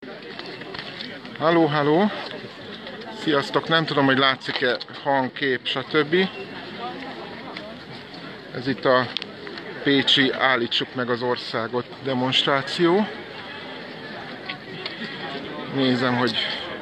Halló, halló! Sziasztok! Nem tudom, hogy látszik-e hang, kép, stb. Ez itt a pécsi Állítsuk meg az országot demonstráció. Nézem, hogy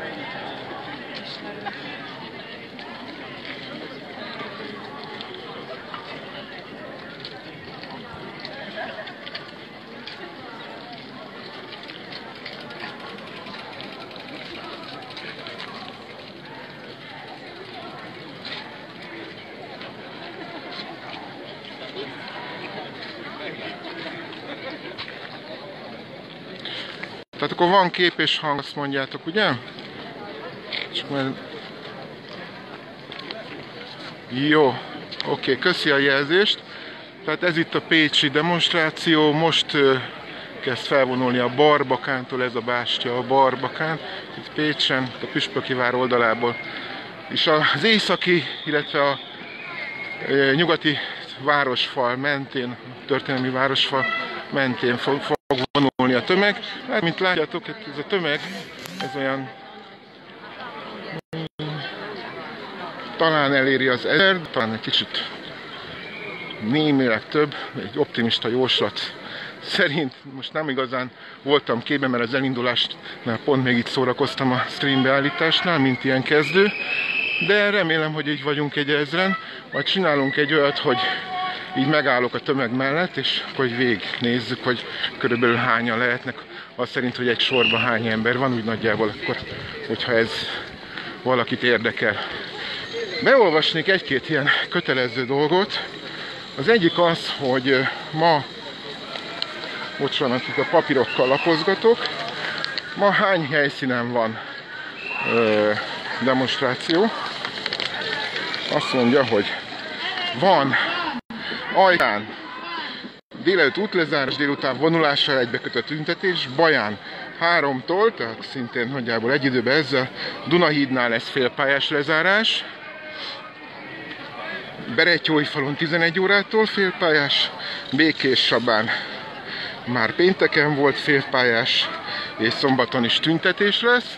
tehát akkor van kép és hang, azt mondjátok, ugye? Csak mert... Jó, oké, köszi a jelzést. Tehát ez itt a pécsi demonstráció, most kezd felvonulni a Barbakántól, ez a bástya a Barbakán, itt Pécsen, a Püspöki vár oldalából. És az északi, illetve a nyugati városfal mentén, történelmi városfal mentén fog vonulni a tömeg. Hát, mint látjátok, ez a tömeg, ez olyan talán eléri az 1000, talán egy kicsit némileg több, egy optimista jóslat szerint. Most nem igazán voltam képben, mert az elindulásnál pont még itt szórakoztam a streambeállításnál, mint ilyen kezdő, de remélem, hogy így vagyunk egy 1000-en, majd csinálunk egy olyat, hogy így megállok a tömeg mellett, és akkor végignézzük, hogy körülbelül hányan lehetnek, az szerint, hogy egy sorban hány ember van, úgy nagyjából akkor, hogyha ez valakit érdekel. Beolvasnék egy-két ilyen kötelező dolgot. Az egyik az, hogy ma, bocsánat, itt a papírokkal lapozgatok, ma hány helyszínen van demonstráció. Azt mondja, hogy van Ajkán délelőtt útlezárás, délután vonulással egybekötött tüntetés, Baján 3-tól, tehát szintén nagyjából egy időben ezzel, Dunahídnál lesz félpályás lezárás, Berettyóújfalon 11 órától félpályás, Békés-Csabán már pénteken volt félpályás, és szombaton is tüntetés lesz,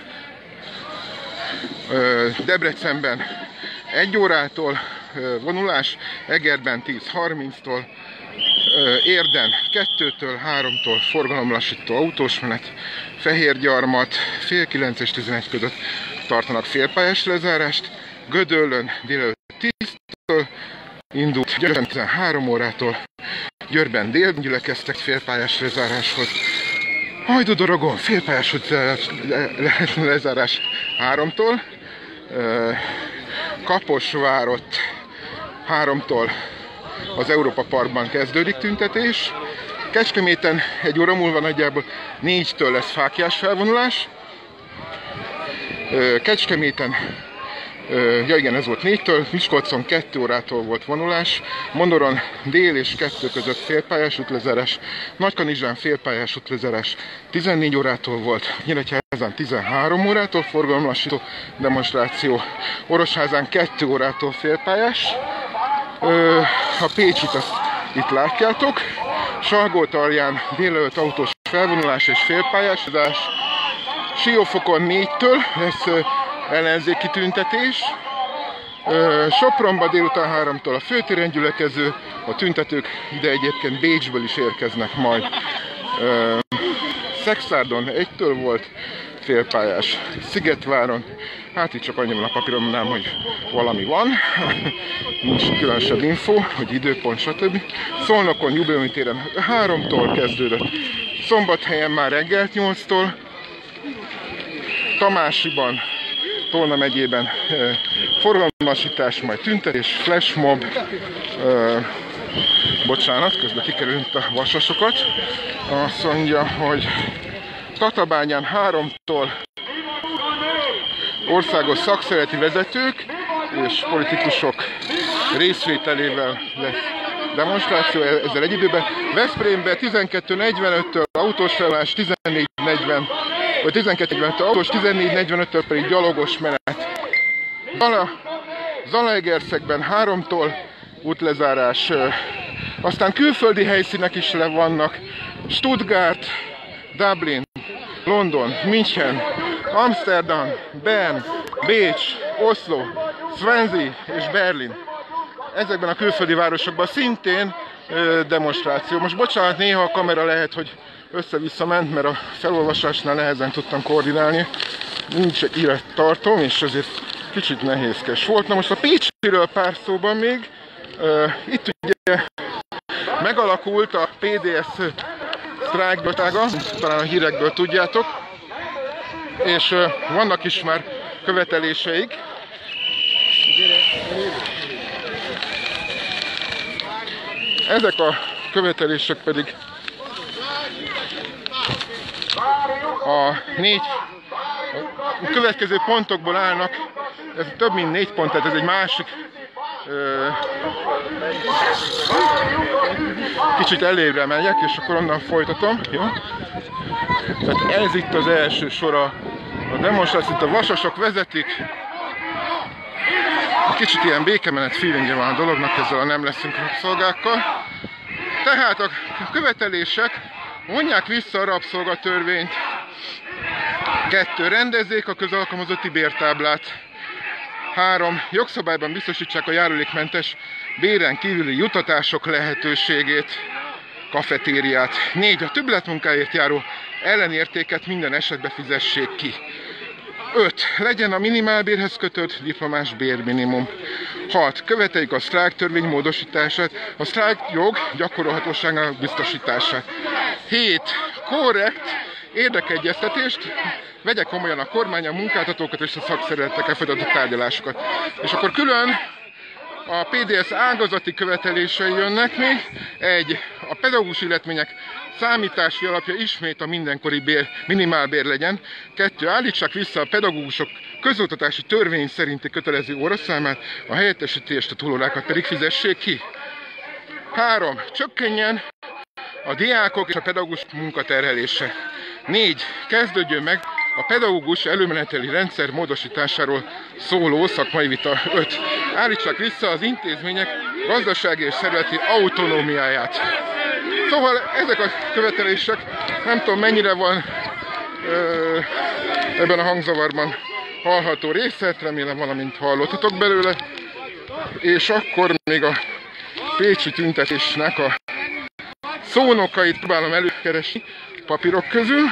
Debrecenben 1 órától vonulás, Egerben 10:30-tól, Érden 2-től, 3-tól forgalomlassító autós menet, Fehérgyarmat fél 9 és 11 között tartanak félpályás lezárást, Gödöllön délelőtt 10-től indult, Győrben 13 órától, Győrben délben gyülekeztek félpályás lezáráshoz, Hajdúdorogon félpályás lezárás 3-tól, Kaposvárott 3-tól az Európa Parkban kezdődik tüntetés, Kecskeméten 1 óra múlva nagyjából 4-től lesz fáklyás felvonulás, Kecskeméten, ja igen, ez volt 4-től, Miskolcon 2 órától volt vonulás, Mondoron dél és 2 között félpályás útlezárás, Nagykanizsán félpályás útlezárás 14 órától volt, Nyíregyházán 13 órától forgalomlassító demonstráció, Orosházán 2 órától félpályás, a Pécsit azt itt látjátok, Salgótarján délelőtt autós felvonulás és félpályás lezárás, Siófokon 4-től lesz ellenzéki tüntetés, Sopronba délután 3-tól a főtéren gyülekező, a tüntetők ide egyébként Bécsből is érkeznek majd. Szexárdon 1-től volt félpályás, Szigetváron, hát itt csak annyi van a papíromnál, hogy valami van, nincs különösebb info, hogy időpont, stb. Szolnokon, Jubileumi téren 3-tól kezdődött, Szombathelyen már reggel 8-tól, Tamásiban, Tolna megyében forgalomlassítás, majd tüntetés, flashmob, bocsánat, közben kikerült a vasasokat, azt mondja, hogy Tatabányán 3-tól országos szakszereti vezetők és politikusok részvételével lesz demonstráció ezzel egy időben. Veszprémben 12:45-től autós felvonulás, 14:40, vagy 12:40-től autós, 14:45-től pedig gyalogos menet. Zalaegerszegben 3-tól útlezárás, aztán külföldi helyszínek is le vannak, Stuttgart, Dublin, London, München, Amsterdam, Bern, Bécs, Oslo, Swansea és Berlin. Ezekben a külföldi városokban szintén demonstráció. Most bocsánat, néha a kamera lehet, hogy össze-vissza ment, mert a felolvasásnál nehezen tudtam koordinálni. Nincs egy élettartom, és ezért kicsit nehézkes volt. Na most a Pécsiről pár szóban még. Itt ugye megalakult a PDS sztrájkbizottsága, talán a hírekből tudjátok, és vannak is már követeléseik. Ezek a követelések pedig a következő pontokból állnak, ez több mint 4 pont, tehát ez egy másik kicsit előre megyek, és akkor onnan folytatom, jó? Tehát ez itt az első sor a demonstráció, itt a vasasok vezetik. Kicsit ilyen békemenet feelingje van a dolognak ezzel a nem leszünk rabszolgákkal. Tehát a követelések: vonják vissza a rabszolgatörvényt, 2. rendezzék a közalkalmazotti bértáblát, 3. jogszabályban biztosítsák a járulékmentes béren kívüli juttatások lehetőségét, kafetériát, 4. a többletmunkáért járó ellenértéket minden esetben fizessék ki, 5. legyen a minimálbérhez kötött diplomás bérminimum, 6. követeljük a sztrájktörvény módosítását, a sztrájkjog gyakorolhatóságának biztosítását, 7. korrekt érdekegyeztetést, vegye komolyan a kormány a munkáltatókat és a szakszervezetekkel folytatott tárgyalásokat. És akkor külön a PDS ágazati követelései jönnek még. 1. a pedagógus illetmények számítási alapja ismét a mindenkori minimálbér legyen. 2. állítsák vissza a pedagógusok közoktatási törvény szerinti kötelező óraszámát, a helyettesítést, a túlórákat pedig fizessék ki. 3. csökkenjen a diákok és a pedagógus munkaterhelése. 4. kezdődjön meg a pedagógus előmeneteli rendszer módosításáról szóló szakmai vita. 5. állítsák vissza az intézmények gazdasági és szervezeti autonómiáját. Szóval ezek a követelések, nem tudom mennyire van ebben a hangzavarban hallható részlet, remélem valamint hallottatok belőle. És akkor még a pécsi tüntetésnek a szónokait próbálom előkeresni papírok közül.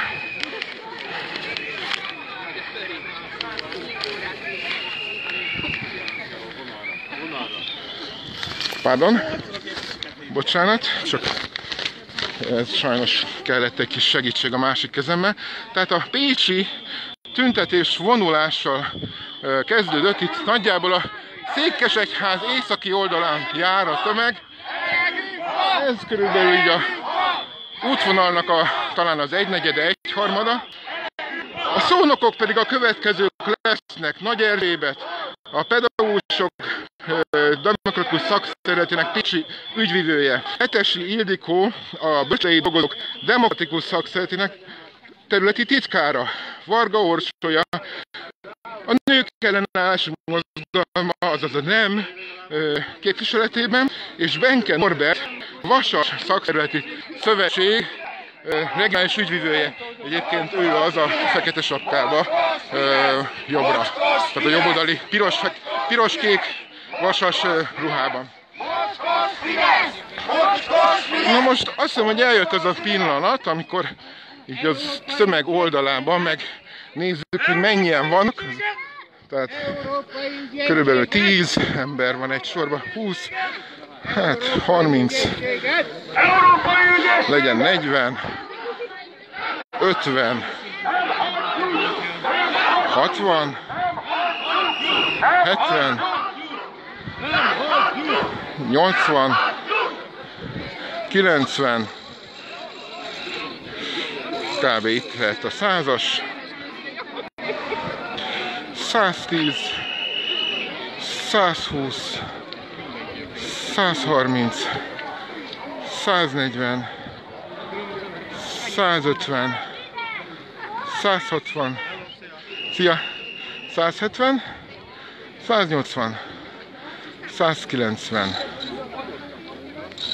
Pardon, bocsánat, csak ez sajnos kellett egy kis segítség a másik kezemmel. Tehát a pécsi tüntetés vonulással kezdődött, itt nagyjából a Székesegyház északi oldalán jár a tömeg. Ez körülbelül így a útvonalnak talán az 1/4, 1/3. A szónokok pedig a következők lesznek: Nagy Erzsébet, a pedagógusok demokratikus szakszervezetének pécsi ügyvivője, Hetesi Ildikó, a böcslei dolgozók demokratikus szakszervezetének területi titkára, Varga Orsolya, a nők ellenállási mozgalma, azaz a NEM képviseletében, és Benke Norbert, Vasas Szakszervezeti Szövetség regionális ügyvivője. Egyébként ő az a fekete sapkába jobbra. Tehát a jobboldali piros-kék vasas ruhában. Na most azt hiszem, hogy eljött az a pillanat, amikor így az tömeg oldalában megnézzük, hogy mennyien vannak. Tehát körülbelül 10 ember van egy sorban, 20, hát 30, legyen 40, 50, 60, 70, 80, 90, kb. Itt lehet a 100-as, 110, 120, 130, 140, 150, 160, szia, 170, 180, 190,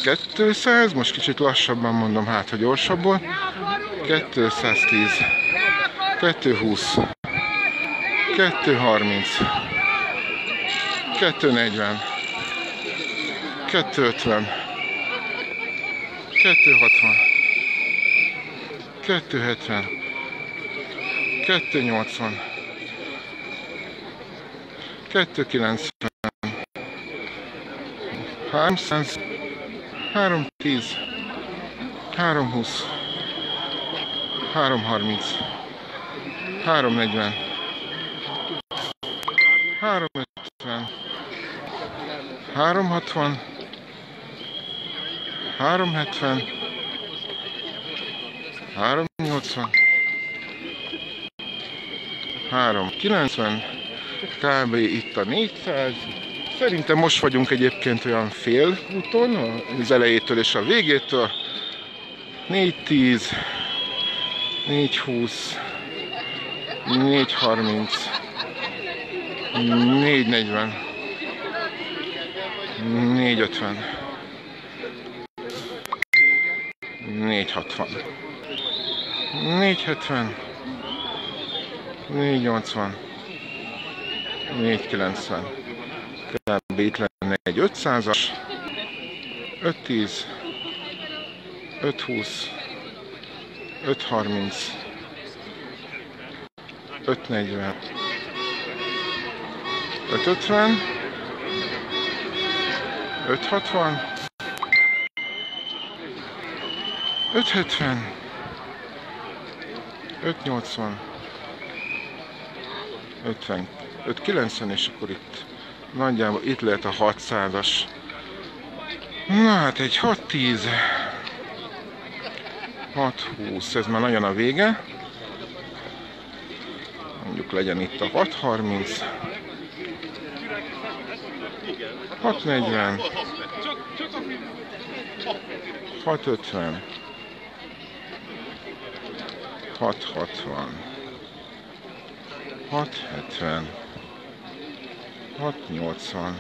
200, most kicsit lassabban mondom, hát hogy gyorsabból, 210, 220, 230, 240, 250, 260, 270, 280, 290, 300, 310, 320, 330, 340, 350, 360, 370, 380, 390, kb. Itt a 400. Szerintem most vagyunk egyébként olyan fél úton, az elejétől és a végétől. 410, 420, 430, 440, 450, 460, 470, 480, 490, kb. Itt lenne egy 500-as, 510, 520, 530, 540, 550, 560, 570, 580, 50, 590, és akkor itt nagyjából itt lehet a 600-as. Na hát egy 610, 620, ez már nagyon a vége. Mondjuk legyen itt a 630, 640, 650, 660, 670, 680,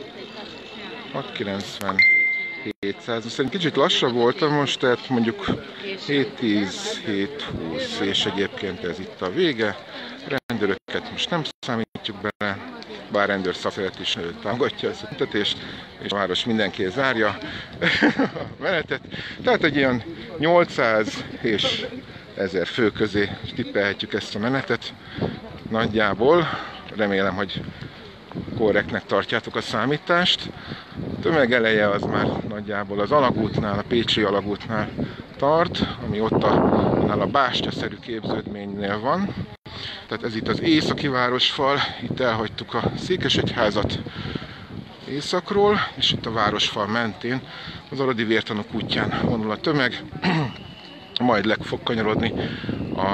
690, 700. Szerintem kicsit lassabb voltam most, tehát mondjuk 710, 720, és egyébként ez itt a vége. Rendőröket most nem számítjuk bele, bár rendőr szakszervezet is támogatja ezt a tüntetést, és a város mindenki zárja a menetet. Tehát egy ilyen 800 és 1000 fő közé tippelhetjük ezt a menetet nagyjából. Remélem, hogy korrektnek tartjátok a számítást. A tömeg eleje az már nagyjából az alagútnál, a pécsi alagútnál tart, ami ott a bástyaszerű képződménynél van. Tehát ez itt az északi városfal, itt elhagytuk a székesegyházat északról, és itt a városfal mentén az Aradi Vértanúk útján vonul a tömeg, majd le fog kanyarodni a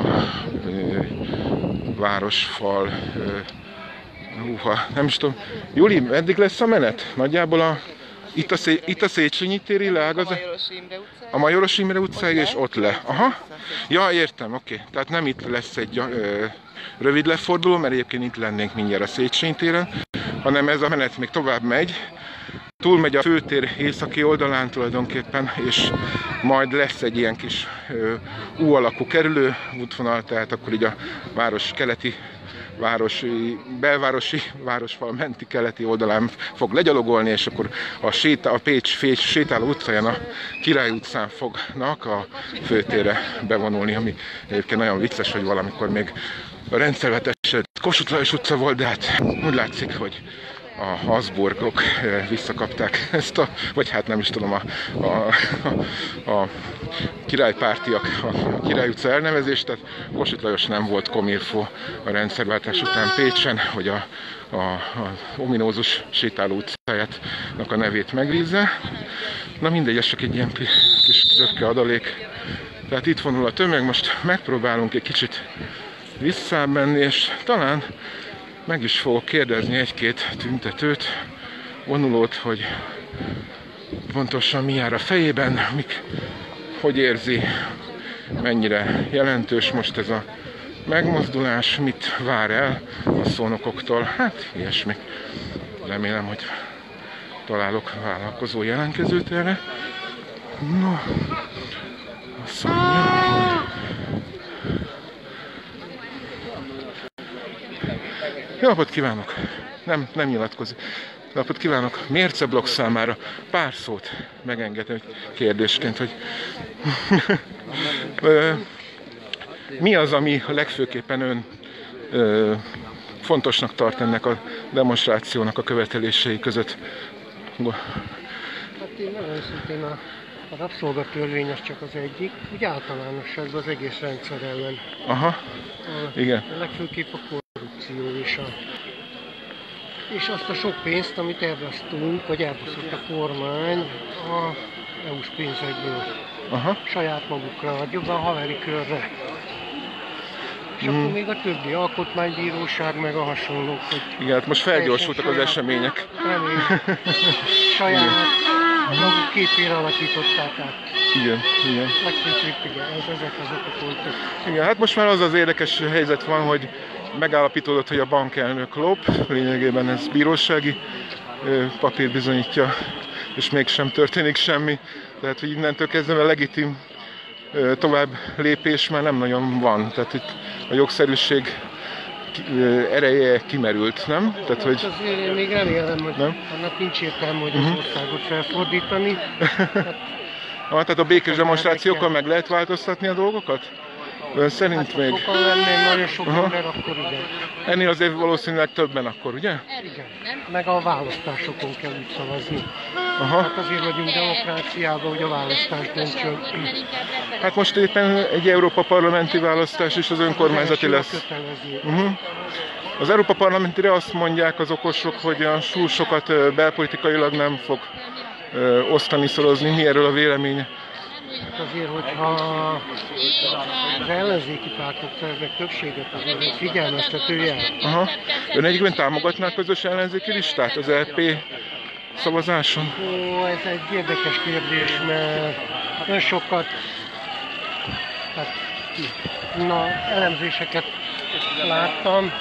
városfal. Nem is tudom. Júli, meddig lesz a menet? Nagyjából itt a Széchenyi téri leágazat? A Majoros Imre utcáig, és ott le. Aha. Ja, értem, oké. Tehát nem itt lesz egy rövid leforduló, mert egyébként itt lennénk mindjárt a Széchenyi téren, hanem ez a menet még tovább megy. Túlmegy a főtér északi oldalán tulajdonképpen, és majd lesz egy ilyen kis U alakú kerülő útvonal, tehát akkor így a város keleti, belvárosi városfal menti keleti oldalán fog legyalogolni, és akkor a Pécs sétáló utcáján, a Király utcán fognak a főtérre bevonulni, ami egyébként nagyon vicces, hogy valamikor még a rendszerváltás Kossuth Lajos utca volt, de hát úgy látszik, hogy a Habsburgok visszakapták ezt vagy hát nem is tudom, a királypártiak a Király utca elnevezést, tehát Kossuth Lajos nem volt komilfó a rendszerváltás után Pécsen, hogy a ominózus sétáló utcájának a nevét megrízze. Na mindegy, ez csak egy ilyen kis röpke adalék. Tehát itt vonul a tömeg, most megpróbálunk egy kicsit visszább menni, és talán meg is fogok kérdezni egy-két tüntetőt, vonulót, hogy pontosan mi jár a fejében, hogy érzi, mennyire jelentős most ez a megmozdulás, mit vár el a szónokoktól, hát ilyesmi. Remélem, hogy találok vállalkozó jelentkezőt erre. No, azt mondja, hogy Jó napot kívánok! Nem nyilatkozik. Jó napot kívánok! Mérce blog számára pár szót megengedem kérdésként, hogy mi az, ami legfőképpen ön fontosnak tart ennek a demonstrációnak a követelései között? Hát én nagyon őszintén a rabszolgatörvény az csak az egyik, úgy általánosságban az egész rendszer ellen. Aha, igen. Legfőképp a korrupció és azt a sok pénzt, amit elvesztünk, vagy elbaszott a kormány a EU-s pénzekből. Aha. Saját magukra, jobban haveri körre. És akkor még a többi alkotmánybíróság, meg a hasonlók, hogy... Igen, hát most felgyorsultak az események. Saját maguk képére alakították át. Igen. Legfőképp igen, ezek azok a pontok. Igen, hát most már az érdekes helyzet van, hogy megállapítódott, hogy a bankelnök lop, lényegében ez bírósági papír bizonyítja, és mégsem történik semmi. Tehát, hogy innentől kezdve a legitim tovább lépés már nem nagyon van. Tehát itt a jogszerűség ereje kimerült, nem? Tehát, hogy... Azért én még remélem, hogy annak nincs értelme, hogy az országot felfordítani. Tehát a békés demonstrációkkal meg lehet változtatni a dolgokat? Ön szerint hát, még? Sokan lennél, nagyon sok ember, akkor igen. Ennél azért valószínűleg többen akkor, ugye? Igen. Meg a választásokon kell úgy szavazni. Aha. Hát azért vagyunk demokráciában, hogy a választás döntsön. Hát most éppen egy Európa parlamenti választás és az önkormányzati lesz. Az Európa parlamentire azt mondják az okosok, hogy a súlyosokat belpolitikailag nem fog osztani, szorozni. Mi erről a véleménye? Hát azért, hogyha az ellenzéki pártok szerznek többséget, azért egy figyelmeztető jel. Aha. Ön egyébként támogatná a közös ellenzéki listát az LP szavazáson? Ó, ez egy érdekes kérdés, mert nagyon sokat elemzéseket láttam,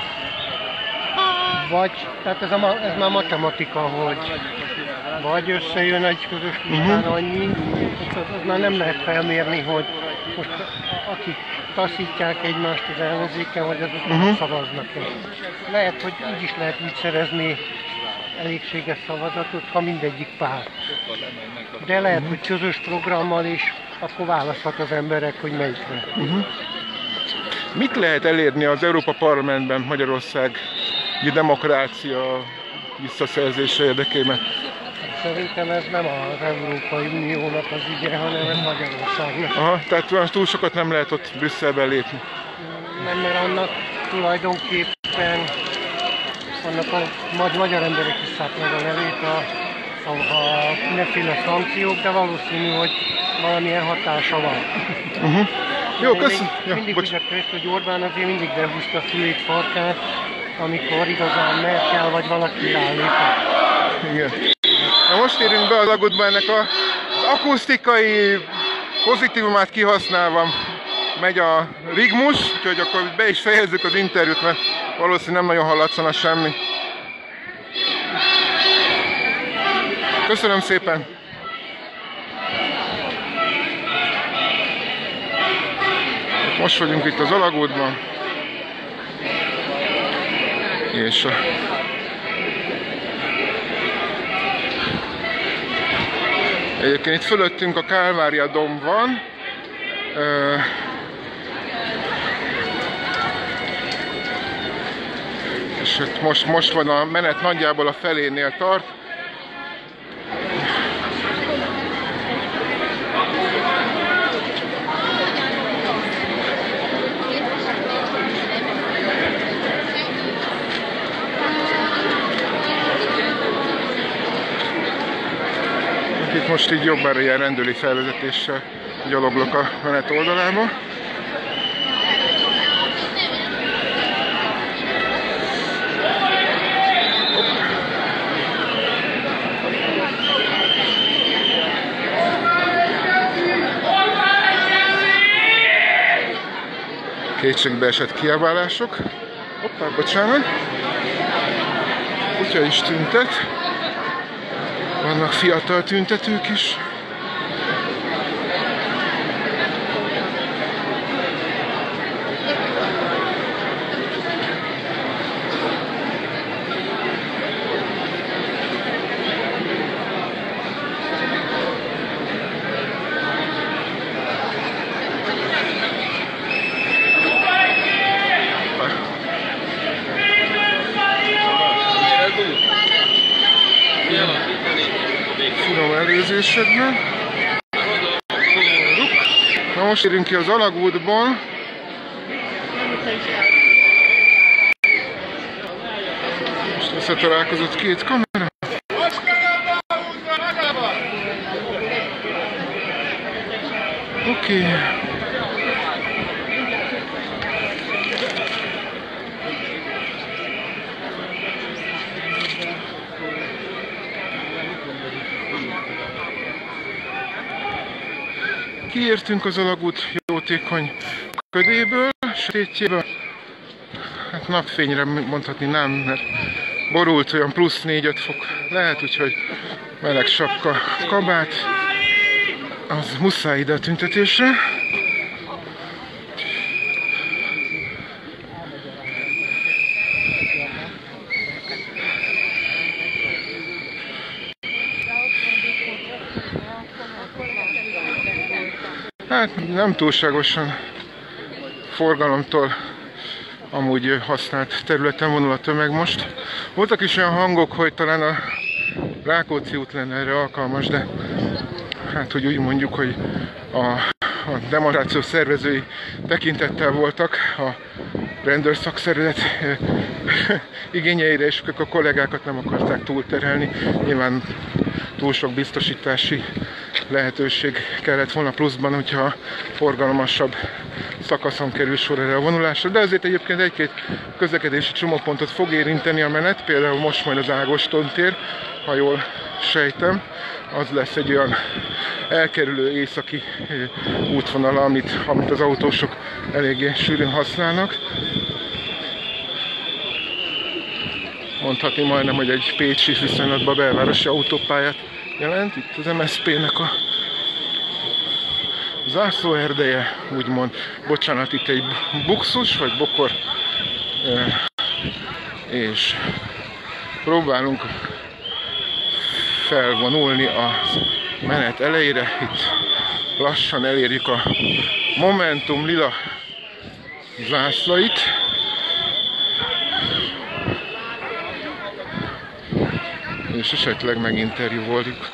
vagy, tehát ez már matematika, hogy vagy összejön egy közös listán annyi, az már nem lehet felmérni, hogy most akik taszítják egymást az ellenzéken, hogy azok szavaznak-e. Lehet, hogy így is lehet úgy szerezni elégséges szavazatot, ha mindegyik párt. De lehet, hogy közös programmal is, akkor választhat az emberek, hogy melyikre. Mit lehet elérni az Európa Parlamentben Magyarország demokrácia visszaszerzése érdekében? Szerintem ez nem az Európai Uniónak az ügye, hanem ez Magyarországnak. Aha, tehát olyan túl sokat nem lehet ott Brüsszelben lépni. Nem, mert annak tulajdonképpen annak a magyar emberek isszák meg a nevét a mindenféle szankciók, de valószínű, hogy valamilyen hatása van. Jó, köszönöm. Mindig úgy ezt, hogy Orbán azért mindig behúzta a szülét farkát, amikor igazán Merkel vagy valaki rálépett. Igen. Na most érünk be az Agutba, ennek az akusztikai pozitívumát kihasználva megy a rigmus, úgyhogy akkor be is fejezzük az interjút, mert valószínűleg nem nagyon hallatszana semmi. Köszönöm szépen! Most vagyunk itt az Alagútban, és egyébként itt fölöttünk a Kálvária domb van, és most van a menet nagyjából a felénél tart. Itt most így jobbára ilyen rendőri felvezetéssel gyaloglok a menet oldalába. Kétségbeesett kiabálások. Hoppá, bocsánat. Kutya is tüntet. Vannak fiatal tüntetők is. tüntetésekben. Na most érünk ki az alagútból. Most összetalálkozott két kamera. Oké. Kiértünk az alagút jótékony ködéből, sötétjéből. Hát napfényre mondhatni nem, mert borult, olyan plusz 4-5 fok lehet, úgyhogy meleg sapka, kabát. Az muszáj ide a tüntetésre. Hát nem túlságosan forgalomtól amúgy használt területen vonul a tömeg most. Voltak is olyan hangok, hogy talán a Rákóczi út lenne erre alkalmas, de hát hogy úgy mondjuk, hogy a demonstráció szervezői tekintettel voltak a rendőrszakszervezet igényeire, és a kollégákat nem akarták túlterhelni. Nyilván túl sok biztosítási lehetőség kellett volna pluszban, hogyha forgalmasabb szakaszon kerül sor erre a vonulásra, de azért egyébként egy-két közlekedési csomópontot fog érinteni a menet, például most majd az Ágoston tér, ha jól sejtem, az lesz egy olyan elkerülő északi útvonala, amit az autósok eléggé sűrűn használnak. Mondhatni majdnem, hogy egy pécsi viszonylatban belvárosi autópályát jelent. Itt az MSZP-nek a zászlóerdeje, úgymond. Bocsánat, itt egy buxus, vagy bokor, és próbálunk felvonulni a menet elejére. Itt lassan elérjük a Momentum lila zászlait. És esetleg meginterjúvoljuk.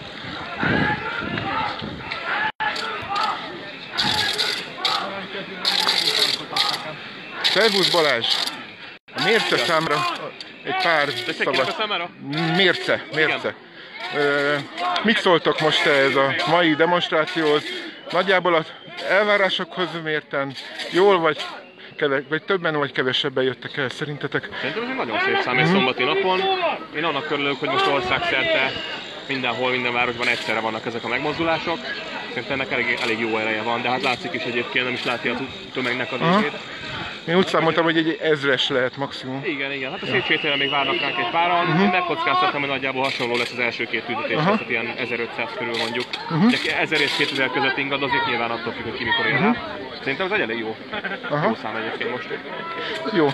Szervusz Balázs! A mérce számra egy pár szava. Mérce. Mit szóltok most ez a mai demonstrációhoz? Nagyjából az elvárásokhoz mérten jól vagy többen vagy kevesebben jöttek el szerintetek? Szerintem ez egy nagyon szép szám egy szombati napon. Én annak örülök, hogy most országszerte mindenhol, minden városban egyszerre vannak ezek a megmozdulások. Szerintem ennek elég jó ereje van, de hát látszik is egyébként, nem is látja a tömegnek a végét. Én úgy számoltam, hogy egy 1000-es lehet maximum. Igen, hát a szépségtelen még várnak ránk egy páran. Én megkockáztattam, hogy nagyjából hasonló lesz az első két tüntetés, tehát ilyen 1500 körül mondjuk. De 1000 és 2000 között ingadozik, nyilván attól függ, hogy ki mikor ér rá. Szerintem ez egy elég jó szám egyébként most. Jó.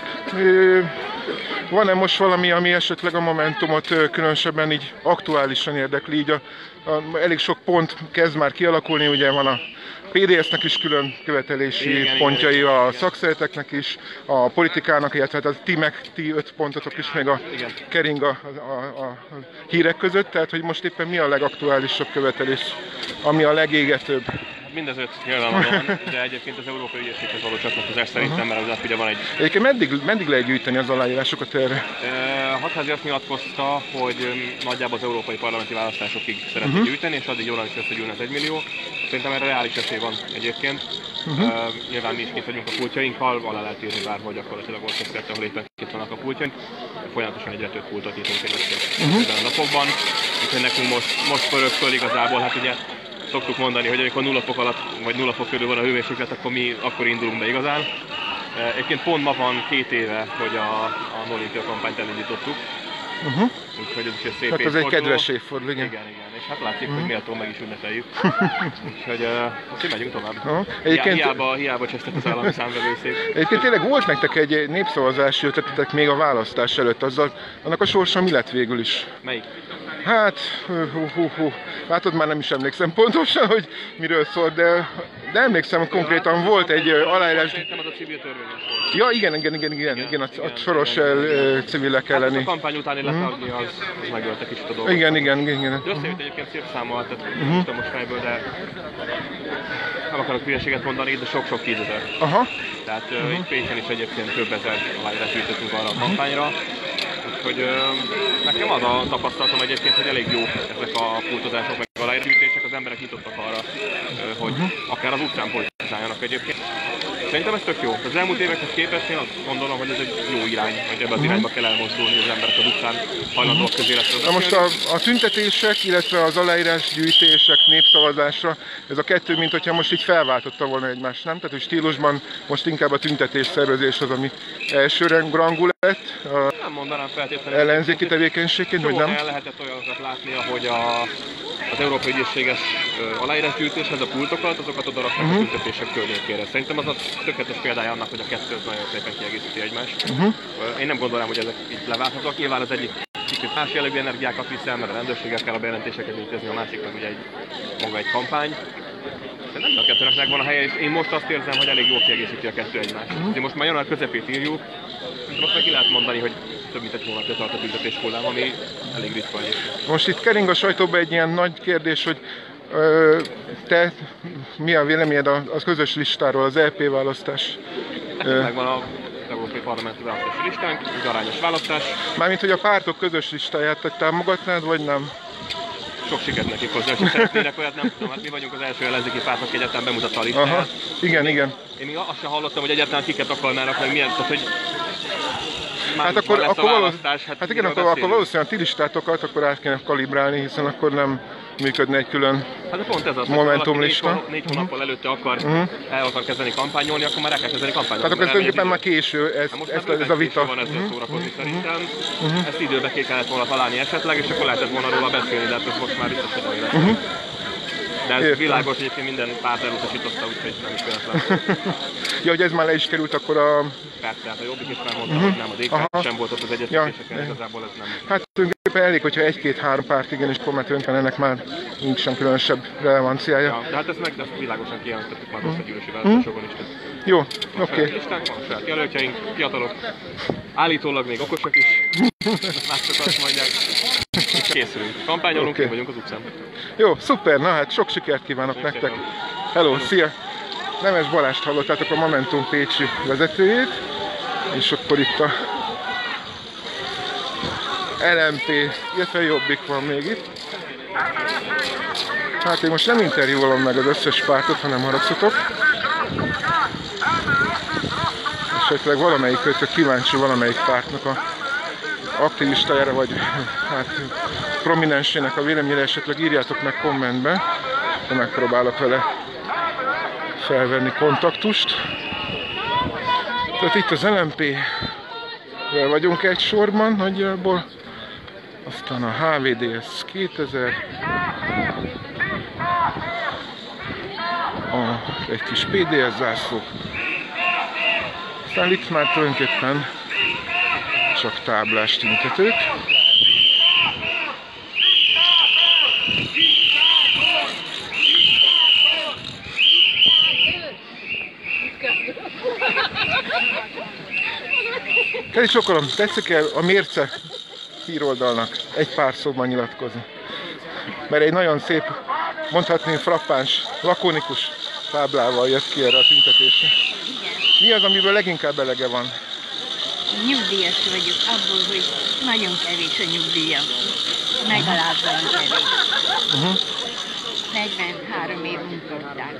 Van-e most valami, ami esetleg a Momentumot különösebben így aktuálisan érdekli? Így elég sok pont kezd már kialakulni, ugye van a PDS-nek is külön követelési pontjai, a szakszervezeteknek is, a politikának, illetve a ti 5 pontotok is még a kering a hírek között, tehát hogy most éppen mi a legaktuálisabb követelés, ami a legégetőbb? Mindez 5 nyilvánvalóan, de egyébként az Európai Ügyészséghez való csatlakozás szerintem, mert az ugye van egy... Egyébként meddig lehet gyűjteni az aláírásokat erre? Hatházi azt nyilatkozta, hogy nagyjából az európai parlamenti választásokig szeretne gyűjteni, és addig jól is összegyűlne az 1 millió. Szerintem erre reális esély van egyébként. Nyilván mi is kint vagyunk a pultjainkkal, alá lehet írni bárhol gyakorlatilag országszerte, ahol éppen itt vannak a pultjaink. Folyamatosan egyre több pultot nyitunk ebben a napokban. Úgyhogy nekünk most pörög föl igazából, hát ugye szoktuk mondani, hogy amikor 0 fok alatt, vagy 0 fok körül van a hőmérséklet, akkor indulunk be igazán. Egyébként pont ma van 2 éve, hogy a Olimpia kampányt elindítottuk. Úgyhogy ez is egy szép hát ez egy kedves évforduló, igen. És hát látszik, hogy méltó meg is ünnepeljük. Úgyhogy azt megyünk tovább. Hiába csesztek az állami számvevőszék. Egyébként tényleg volt nektek egy népszavazási ötletetek még a választás előtt, annak a sorsa mi lett végül is? Melyik? Hát, látod, már nem is emlékszem pontosan, hogy miről szólt, de emlékszem, konkrétan volt egy aláírás... Szerintem az a civil törvényes volt. Ja, igen, a soros civilek Hát elleni. a kampány utáni letagni az megölte kicsit a dolgot. Igen. De összejött egyébként szép számmal, tehát nem tudom most fejből, de nem akarok hülyeséget mondani, de sok-sok tízezer. Aha. Tehát itt Pécsen is egyébként több ezer aláírást gyűjtöttünk arra a kampányra. Úgyhogy nekem az a tapasztalatom egyébként, hogy elég jó ezek a pultozások, meg aláírásgyűjtések, az emberek nyitottak arra, hogy akár az utcán politizáljanak egyébként. Szerintem ez tök jó. Az elmúlt évekhez képest én azt gondolom, hogy ez egy jó irány, hogy ebbe az irányba kell elmozdulni, az emberek az utcán hajlandóak közéletről. Na most a tüntetések, illetve az aláírásgyűjtések népszavazásra, ez a kettő, mint hogyha most így felváltotta volna egymást, nem? Tehát, hogy stílusban most inkább a tüntetés szervezés az, ami elsőrangú lett. Nem mondanám feltétlenül. Ellenzéki tevékenységként, vagy nem? El lehetett olyanokat látni, ahogy az Európai Ügyészséges aláírásgyűjtéshez a pultokat, azokat oda raknak a tüntetések környékére. Szerintem az a tökéletes példája annak, hogy a kettő nagyon szépen kiegészíti egymást. Én nem gondolom, hogy ezek így leválthatóak. Nyilván az egyik kicsit más jellegű energiákat viszel, mert a rendőrségek kell a bejelentéseket intézni, a másik meg ugye maga egy kampány. De nem a kettőnek megvan a helye, és én most azt érzem, hogy elég jól kiegészíti a kettő egymást. Most már január közepét írjuk, de most meg ki lehet mondani, hogy több mint egy hónapja tart a tüntetés hullám, ami elég ritka egyébként. Most itt kering a sajtóban egy ilyen nagy kérdés, hogy te mi a véleményed a közös listáról, az EP választás? Megvan az Európai Parlamenti Választási Listánk, egy arányos választás. Mármint, hogy a pártok közös listáját támogatnád, vagy nem? Sok sikert nekik hozzá, hogy szeretnének olyat, nem tudom, hát mi vagyunk az első ellenzéki pártok, aki egyáltalán bemutatta a listáját. Aha, igen. Én még azt sem hallottam, hogy egyáltalán kiket akarnának, meg milyen, tehát hogy Hát akkor valószínűleg a ti listátokat akkor át kéne kalibrálni, hiszen akkor nem működne egy külön hát pont ez az, momentumlista. 4 hónappal előtte el akar kezdeni kampányolni, akkor már el kell kezdeni kampányolni. Tehát akkor ez tulajdonképpen már késő, ez a vita. Van ezzel szórakozni szerintem. Ezt időbe ki kellett volna találni esetleg, és akkor lehetett volna róla beszélni, de ez most már biztos, hogy nem lesz. De ez világos, hogy egyébként minden párt elutasította, úgyhogy nem is véletlen. Ja, hogy ez már le is került akkor a... Persze, tehát a Jobbik is már mondta, hogy nem, az égpárt sem volt ott az egyeztetéseken, igazából ez nem... Hát tulajdonképpen elég, hogyha egy-két-három párt igenis kommentőnk van, ennek már nincs sem különösebb relevanciája. Ja, de hát ezt világosan kijelentettük már összegyűlési választásokon is. Jó, oké. Listánk van, saját jelöltjeink, fiatalok, állítólag még okosak is, mások azt mondják. Készülünk, kampányolunk, okay. Vagyunk az utcán. Jó, szuper, na hát sok sikert kívánok nektek. Hello, szia! Nemes Balást hallottátok, a Momentum pécsi vezetőjét, és akkor itt a LMP, illetve Jobbik van még itt. Hát én most nem interjúolom meg az összes pártot, hanem haragszatok. Esetleg valamelyik őtök kíváncsi valamelyik pártnak a aktivistájára, vagy hát prominensének a véleményére, esetleg írjátok meg kommentbe, de megpróbálok vele felvenni kontaktust. Tehát itt az LMP-vel vagyunk egy sorban nagyjából, aztán a HVDS 2000, egy kis PDS zászló, aztán itt már tulajdonképpen csak táblás tüntetők. Kedves sokolom, tetszik el a Mérce híroldalnak egy pár szóban nyilatkozni? Mert egy nagyon szép, mondhatni frappáns, lakonikus táblával jött ki erre a tüntetésre. Mi az, amiből leginkább elege van? Nyugdíjas vagyok abból, hogy nagyon kevés a nyugdíjam. Legalább olyan kevés. 43 év munkatár.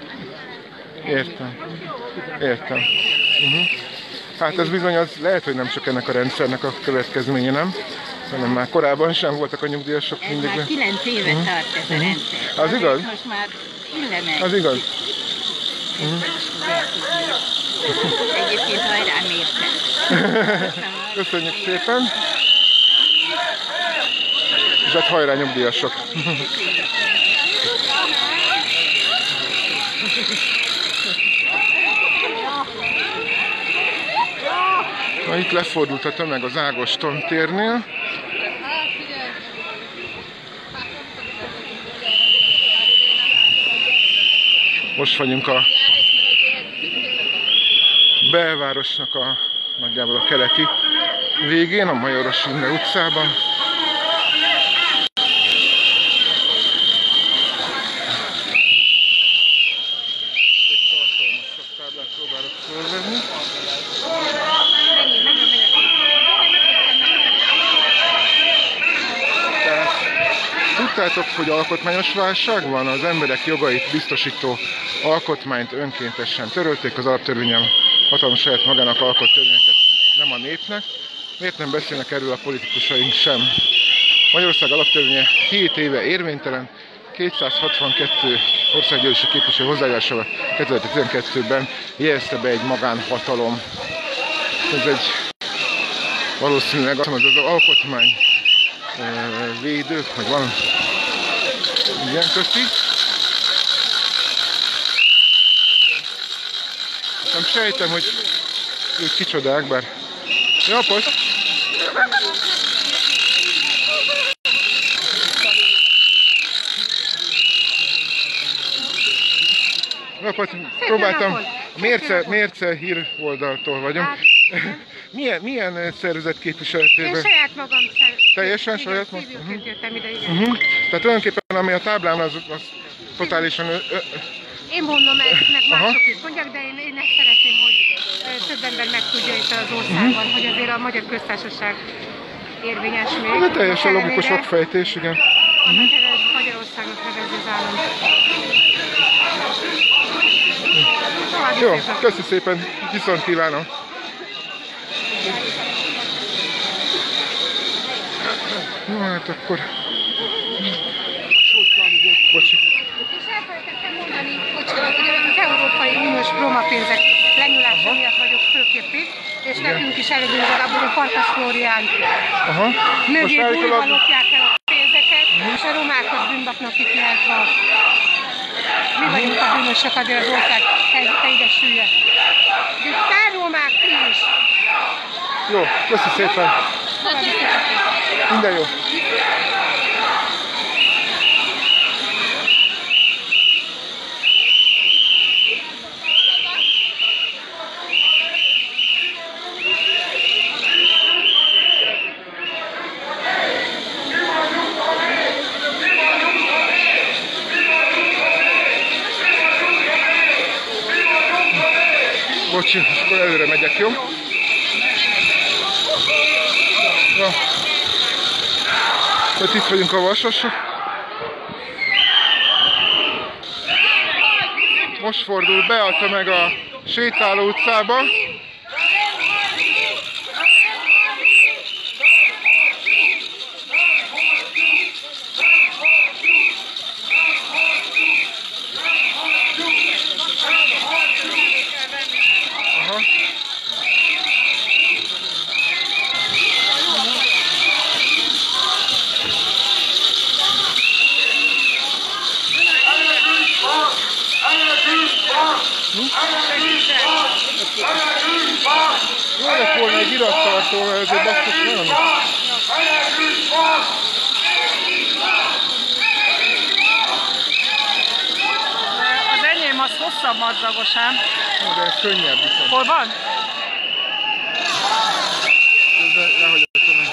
Értem. Hát ez bizony az lehet, hogy nem csak ennek a rendszernek a következménye, nem? Hanem már korábban sem voltak a nyugdíjasok Ez mindig. már 9 éve tart ez a rendszer. Az igaz? Most már illenek. Az igaz. Egyébként hajrá Mérce. Köszönjük szépen. És hát hajrá nyugdíjasok. Na, itt lefordult a tömeg az Ágoston térnél. Most vagyunk a belvárosnak a nagyjából a keleti végén, a Majoros Imre utcában. Egy tartalmasabb táblát próbálok fölvenni. Tudtátok, hogy alkotmányos válság van? Az emberek jogait biztosító alkotmányt önkéntesen törölték, az alaptörvényen hatalmas saját magának alkot törvényeket, nem a népnek. Miért nem beszélnek erről a politikusaink sem? Magyarország alaptörvénye 7 éve érvénytelen, 262 országgyűlési képviselő hozzájárásával 2012-ben jelezte be egy magánhatalom. Ez egy valószínűleg az alkotmány védők, vagy van igen, köszi. Nem sejtem, hogy ők kicsodák, bár... Ja, post! Napot, próbáltam, Mérce híroldaltól vagyunk. Milyen szervezet képviseletében? Én saját magam Teljesen saját magam? jöttem ide, igen. Tehát tulajdonképpen ami a táblán az totálisan... Én mondom ezt, meg mások is mondják, de én ezt szeretném, hogy több ember megtudja itt az országban, hogy azért a Magyar Köztársaság érvényes még. Ez teljesen logikus okfejtés, igen. Magyarországnak nevezi az állam. Jó, köszi szépen, viszont kívánom. Jó, hát akkor... Bocsi. És elfelejtettem mondani, hogy az Európai Uniós prómapénzek lenyúlása miatt vagyok főképp itt, és nekünk is elég abból a Farkas Flórián mögé bújva lopják el a pénzeket, és a romákat bűnbaknak ítéltve. Mi vagyunk a bűnösök, azért az ország helyzete ide süllyedt. De pár romák is. Jó, köszi szépen. Minden jó. Bocsi, és akkor előre megyek, jó? Ja. Tehát itt vagyunk a Vasasra. Most fordul be a tömeg a sétáló utcába. Jó lett volna egy irattartó, mert ezért basszus nem. Az enyém az hosszabb madzagos ám. De ez könnyebb viszont. Hol van? Lehagyott meg.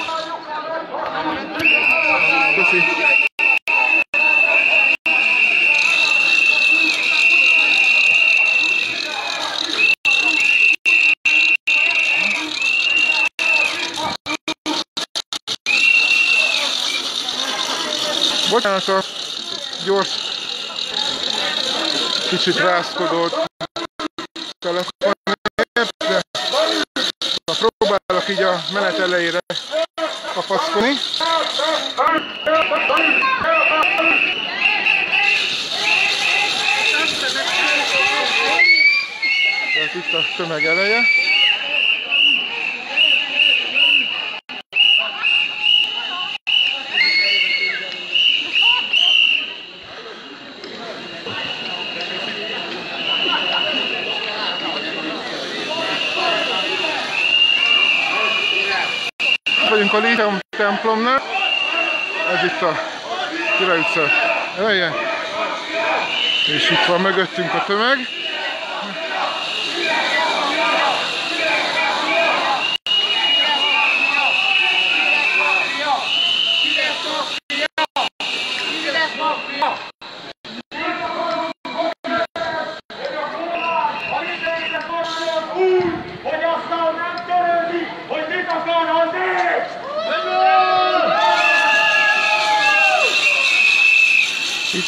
Köszi. Bocsánat a gyors, kicsit rázkodott telefonért, de próbálok így a menet elejére kapaszkodni. Tehát itt a tömeg eleje. Vagyunk a Líceum templomnál, ez itt a Király utca eleje, és itt van mögöttünk a tömeg.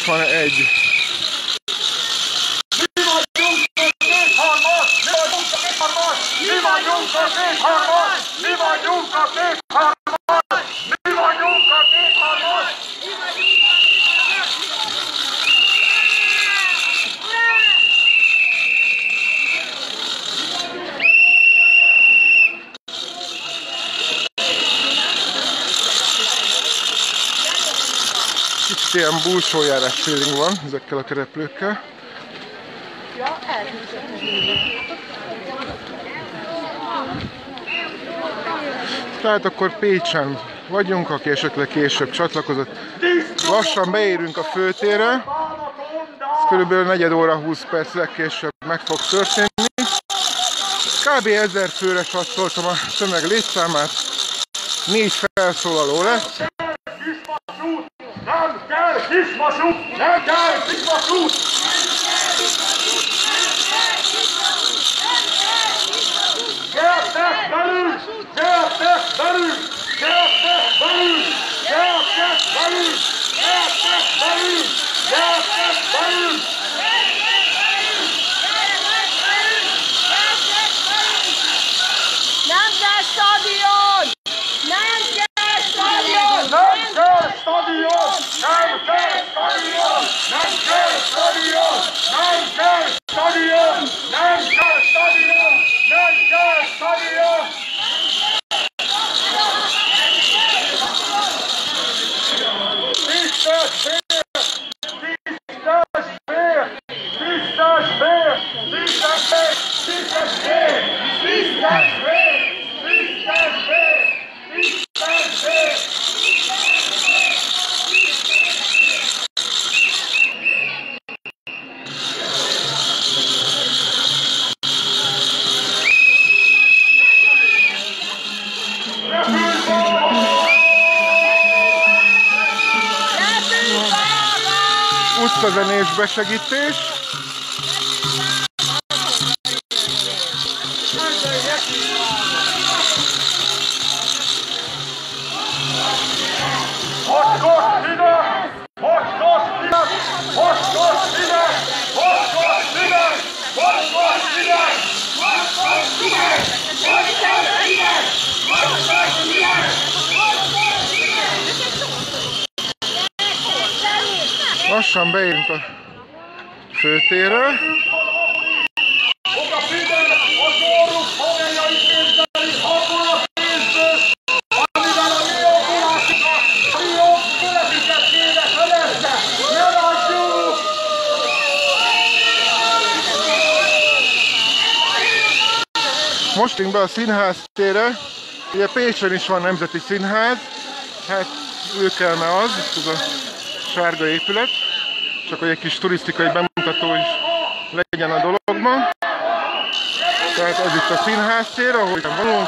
81. Kicsit ilyen búsójárás feeling van ezekkel a kereplőkkel. Tehát akkor Pécsen vagyunk, aki esetleg később csatlakozott. Lassan beérünk a főtérre. Ez körülbelül 4 óra 20 perc legkésőbb meg fog történni. Kb. 1000 főre satszoltam a tömeg létszámát. 4 felszólaló lesz. Nem kell kisvasút! Nem kell kisvasút! Gyertek belül! Gyertek belül! Gyertek belül! Gyertek belül! Gyertek belül! Gyertek belül! Nem kell stadion! Nem kell stadion! Nem kell stadion! Nem kell stadion! Nem kell stadion! Nem kell stadion! Nem kell stadion! Nem kell stadion! Tisztes bér! Tisztes bér! Tisztes bér! Tisztes bér! Tisztes bér! Tisztes bér! Tisztes bér! Tisztes bér! Utcazenés besegítés. Mocskos Fidesz! Mocskos Fidesz! Mocskos Fidesz! Mocskos Fidesz! Mocskos Fidesz! Mocskos Fidesz! Mocskos Fidesz! Mocskos Fidesz! Lassan beérünk a főtérre. Oda Fidesz! A sorruk haverjai pénzbeli abból a pénzből, amivel a mi jobbulásokat, a mi jobb életüket kéne fedezze! Ne látjuk! Most be a színház térre. Ugye Pécsen is van nemzeti színház. Hát őkelme az, ez a sárga épület. Csak hogy egy kis turisztikai bemutató is legyen a dologban. Tehát ez itt a színház tér, ahol itt vagyunk.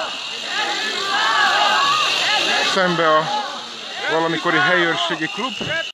Szembe a valamikori helyőrségi klub.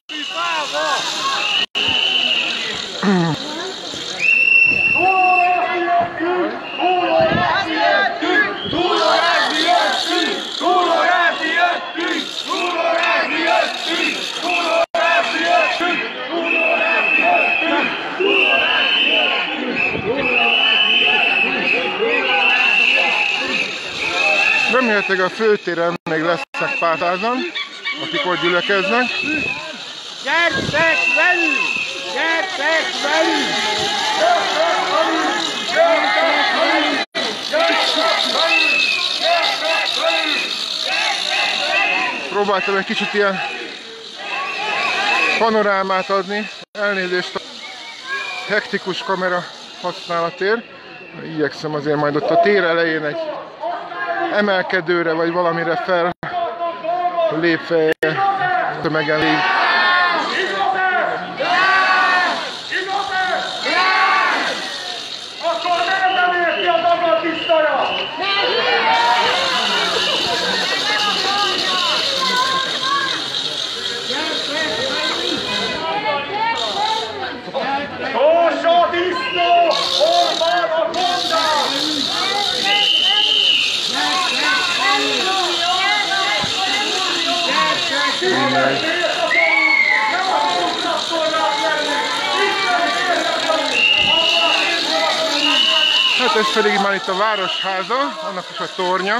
Remélhetőleg a főtéren még lesznek pár százan, akik ott gyülekeznek. Gyertek velünk! Gyertek velünk! Próbáltam egy kicsit ilyen panorámát adni, elnézést a hektikus kamera használatért. Igyekszem azért majd ott a tér elején egy emelkedőre vagy valamire fel lépve tömegen lép. Akkor nem érti az ablatisztaja! Tósa disznó! Hol van a gondám? Nem akarunk traktorral Hát ez pedig már itt a Városháza, annak is a tornya.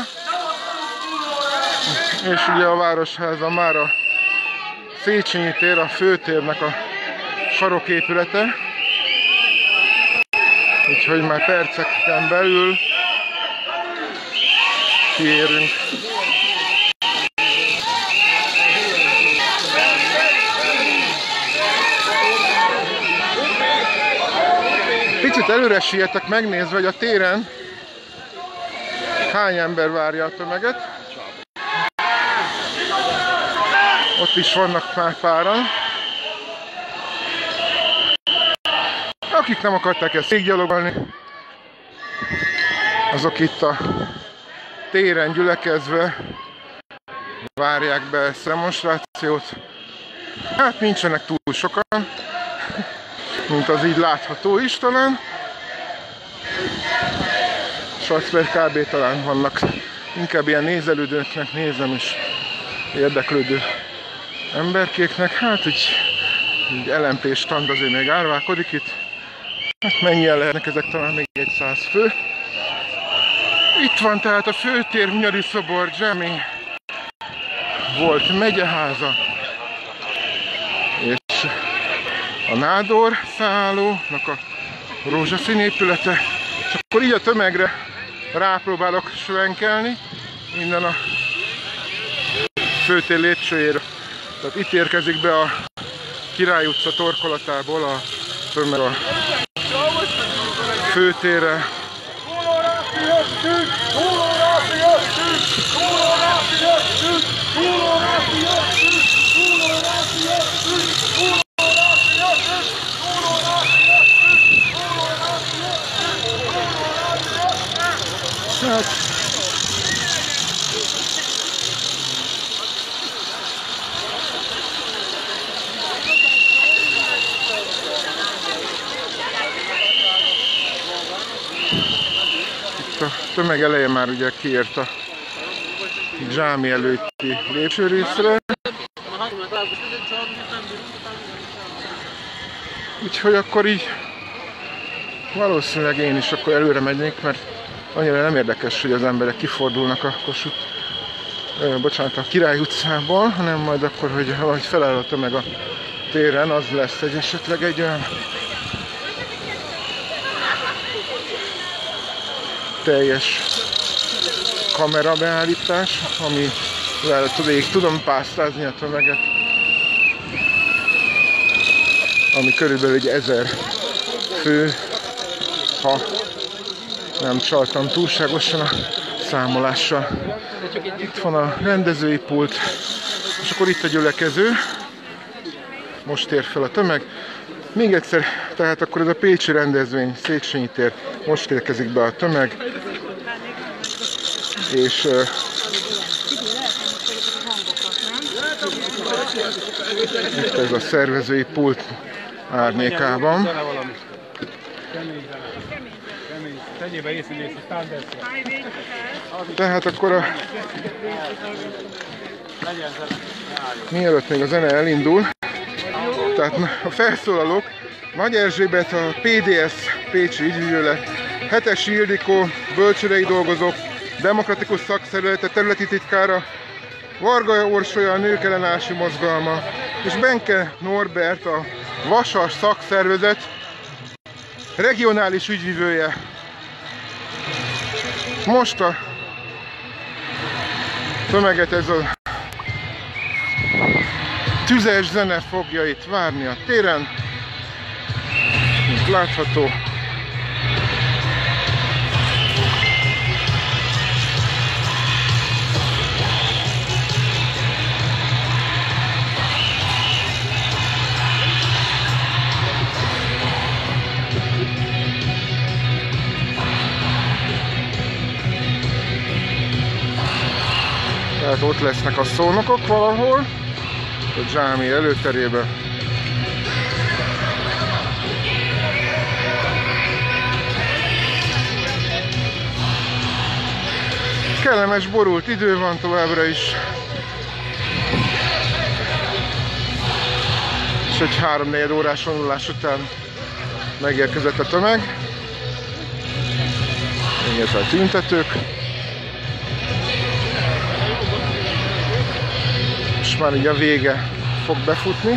És ugye a Városháza már a Széchenyi tér, a főtérnek a saroképülete. Úgyhogy már perceken belül kiérünk. Picit előre sietek megnézve, hogy a téren hány ember várja a tömeget. Ott is vannak már páran. Akik nem akarták ezt végiggyalogolni, azok itt a téren gyülekezve várják be ezt a demonstrációt. Hát nincsenek túl sokan, mint az így látható is talán. Salzberg kb. Talán vannak inkább ilyen nézelődőknek, nézem is érdeklődő emberkéknek. Hát így LMP stand azért még árválkodik itt. Hát mennyien lehetnek ezek, talán még egy 100 fő. Itt van tehát a főtér, Hunyadi szobor, Zsemi, volt megyeháza, és a Nádor szállónak a rózsaszín épülete. És akkor így a tömegre rápróbálok svenkelni, innen a főtér lépcsőjéről. Tehát itt érkezik be a Király utca torkolatából a tömeg a főtérre. A tömeg elején már ugye kiért a zsámi előtti lépcsőrészre. Úgyhogy akkor így valószínűleg én is akkor előre megynék, mert annyira nem érdekes, hogy az emberek kifordulnak a a Király utcából, hanem majd akkor, hogy valahogy feláll a tömeg a téren, az lesz esetleg egy olyan teljes kamerabeállítás, amivel végig tudom pásztázni a tömeget, ami körülbelül egy 1000 fő, ha nem csaltam túlságosan a számolással. Itt van a rendezői pult, és akkor itt a gyülekező. Most ér fel a tömeg. Még egyszer, tehát akkor ez a pécsi rendezvény, Széchenyi tér, most érkezik be a tömeg, és itt ez a szervezői pult árnyékában. Tehát akkor mielőtt még a zene elindul, tehát a felszólalók: Nagy Erzsébet, a PDS pécsi ügyvivőle, Hetesi Ildikó, bölcsődei dolgozók, demokratikus szakszervezete területi titkára, Varga Orsolya, a nők ellenállási mozgalma, és Benke Norbert, a Vasas szakszervezet regionális ügyvivője. Most a tömeget ez a tüzes zene fogja itt várni a téren, mint látható. Tehát ott lesznek a szónokok valahol, a zsámi előterében. Kellemes, borult idő van továbbra is. És egy 3-4 órás vonulás után megérkezett a tömeg. illetve a tüntetők. És már így a vége fog befutni.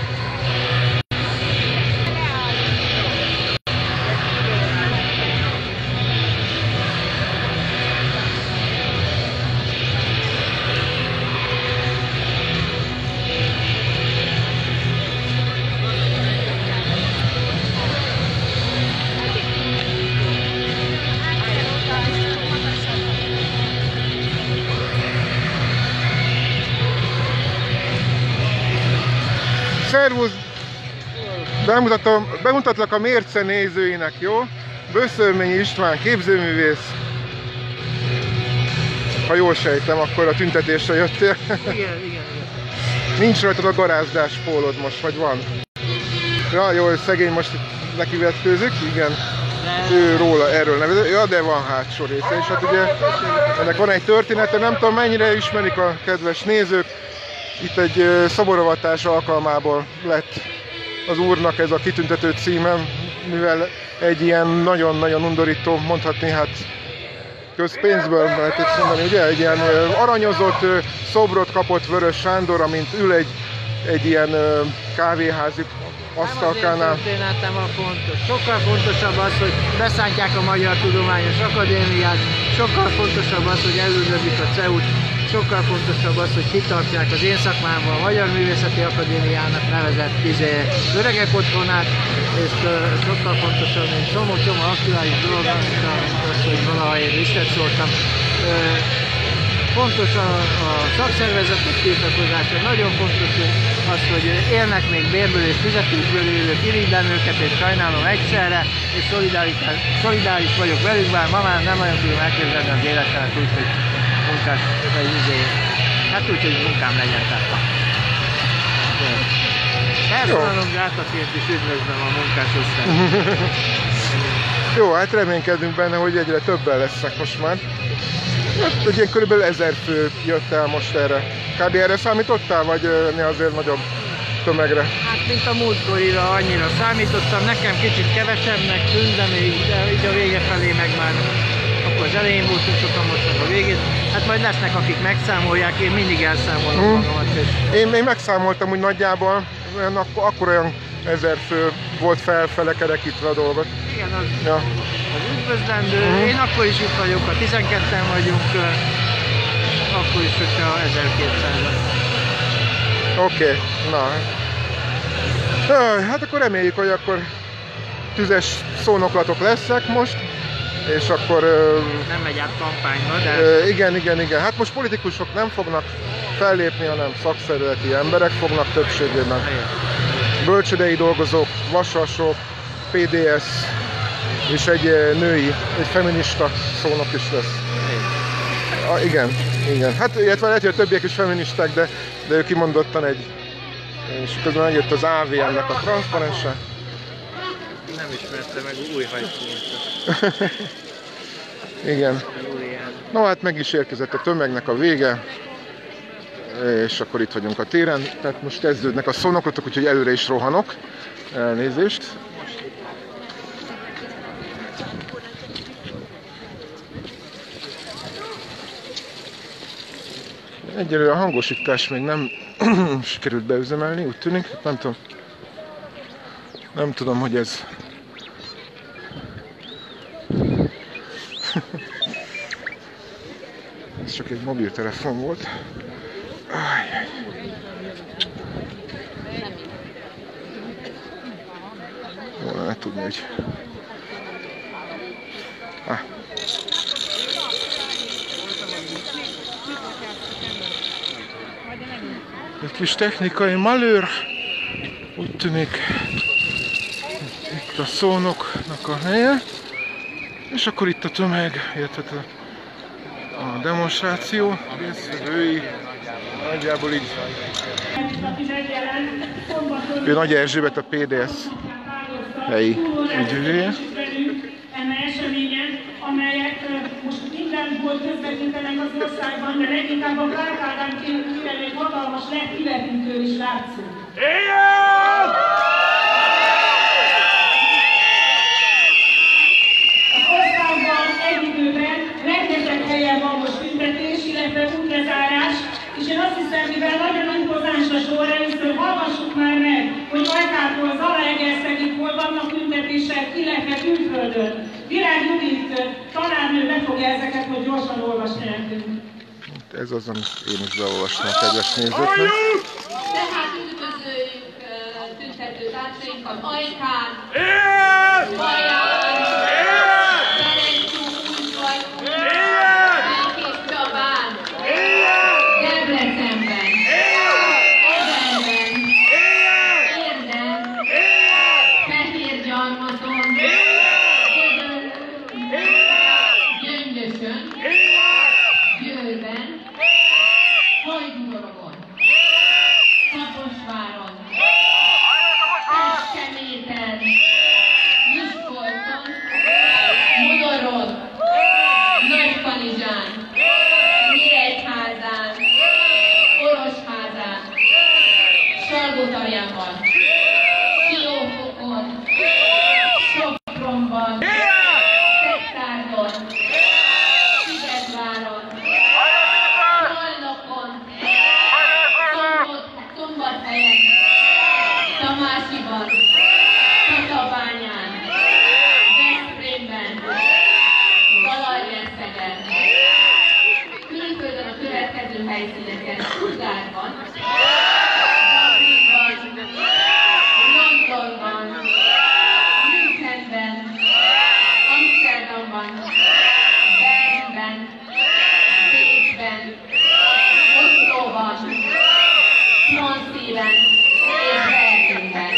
Szervusz! Bemutatlak a Mérce nézőinek, jó? Böszörményi István, képzőművész. Ha jól sejtem, akkor a tüntetésre jöttél. Igen. Nincs rajtad a garázdás pólod most, vagy van? Ja, jó, szegény most neki vetkőzik, igen. Ő róla erről nevezett. Ja, de van hátsó része, és hát ugye ennek van egy története, nem tudom mennyire ismerik a kedves nézők. Itt egy szoborovatás alkalmából lett az úrnak ez a kitüntető címem, mivel egy ilyen nagyon-nagyon undorító, mondhatni hát közpénzből lehet ezt mondani, ugye? Egy ilyen aranyozott szobrot kapott Vörös Sándor, amint ül egy ilyen kávéházi asztalkánál. Nem az én történetem a fontos. Sokkal fontosabb az, hogy beszántják a Magyar Tudományos Akadémiát, sokkal fontosabb az, hogy elüldözik a CEU-t, sokkal fontosabb az, hogy kitartják az én szakmámban a Magyar Művészeti Akadémiának nevezett öregek otthonát, és sokkal fontosabb, mint csomó aktuális dolog, az, hogy valaha én visszat szóltam. Fontos a szakszervezetek tiltakozása, nagyon fontos az, hogy élnek még bérből és fizetésből élők, irigylem őket és sajnálom egyszerre, és szolidáris vagyok velük, bár ma már nem nagyon tudom elképzelni az életemet úgy, hogy munkás, hát úgy, hogy munkám legyen. Personalom grátaként is üdvözlöm a munkásosztályt. Jó, hát reménykedünk benne, hogy egyre többen lesznek most már. Hát, ugye körülbelül 1000 fő jött el most erre. Kb. Erre számítottál, vagy azért nagyobb tömegre? Hát mint a múltkorira annyira számítottam, nekem kicsit kevesebbnek tűnt, de még így a vége felé meg már akkor az elején voltunk sokan, most meg a végén. Hát majd lesznek, akik megszámolják, én mindig elszámolom magamat. És... Én megszámoltam úgy nagyjából, akkor olyan 1000 fő volt felfele kerekítve a dolgot. Igen, az üdvözlendő. Én akkor is itt vagyok, ha 12-en vagyunk, akkor is, hogyha 1200-an. Oké, na. Hát akkor reméljük, hogy akkor tüzes szónoklatok lesznek most, és akkor... Nem megy át kampányba, de... Igen. Hát most politikusok nem fognak fellépni, hanem szakszervezeti emberek fognak többségében. Bölcsődei dolgozók, vasasok, PDS, és egy női, egy feminista szónok is lesz. Igen. Hát illetve lehet, hogy a többiek is feministák, de ő kimondottan egy... És közben megjött az AVM-nek a transzparense. Nem ismerte meg új hajtót. Igen. No hát meg is érkezett a tömegnek a vége. És akkor itt vagyunk a téren. Tehát most kezdődnek a szónoklatok, úgyhogy előre is rohanok. Elnézést. Egyelőre a hangosítás még nem sikerült beüzemelni, úgy tűnik. Nem tudom, hogy ez... Ez csak egy mobiltelefon volt. Volna ne tudni, hogy... Egy kis technikai malőr, úgy tűnik, itt a szónoknak a helye, és akkor itt a tömeg, illetve a demonstráció résztvevői, nagyjából így. Ő Nagy Erzsébet, a PDS helyi ügyvédje. Amelyek most mindenhol közvetítenek az országban, de leginkább a Kárpádán kívül egy hatalmas lett kivetítő is látszik. Igen! Az országban egyidő lezárás, és én azt hiszem, mivel nagyon impozáns a sor, először hallgassuk már meg, hogy Ajkától Zalaegerszegig hol vannak tüntetések, illetve külföldön. Virág Judit tanárnő be fogja ezeket, hogy gyorsan olvasni nekünk. Ez az, amit én is beolvastam a kedves nézőknek. Tehát üdvözöljük tüntető társainkat Ajkán, Baján, Ferencújban, Békés Csabán, Debrecenben, Egerben, Érden, Fehérgyarmaton, Gyöngyösön, Győrben, Hajdúdorogon, Kaposváron, Kecskeméten, Miskolcon, Modoron, Nagykanizsán, Nyíregyházán, Orosházán, Salgótarjánban, Siófokon, Sopronban, Szektárdon, Szigetváron, Szolnokon, Szombathelyen, Tamásiban, Tatabányán, Veszprémben, Zalaegerszegen, külföldön a következő helyszíneken, Stuttgartban, Dublinban, Londonban, Münchenben, Amsterdamban, Berlinben, Bécsben, Oszlóban, Swansea-ben és Berlinben.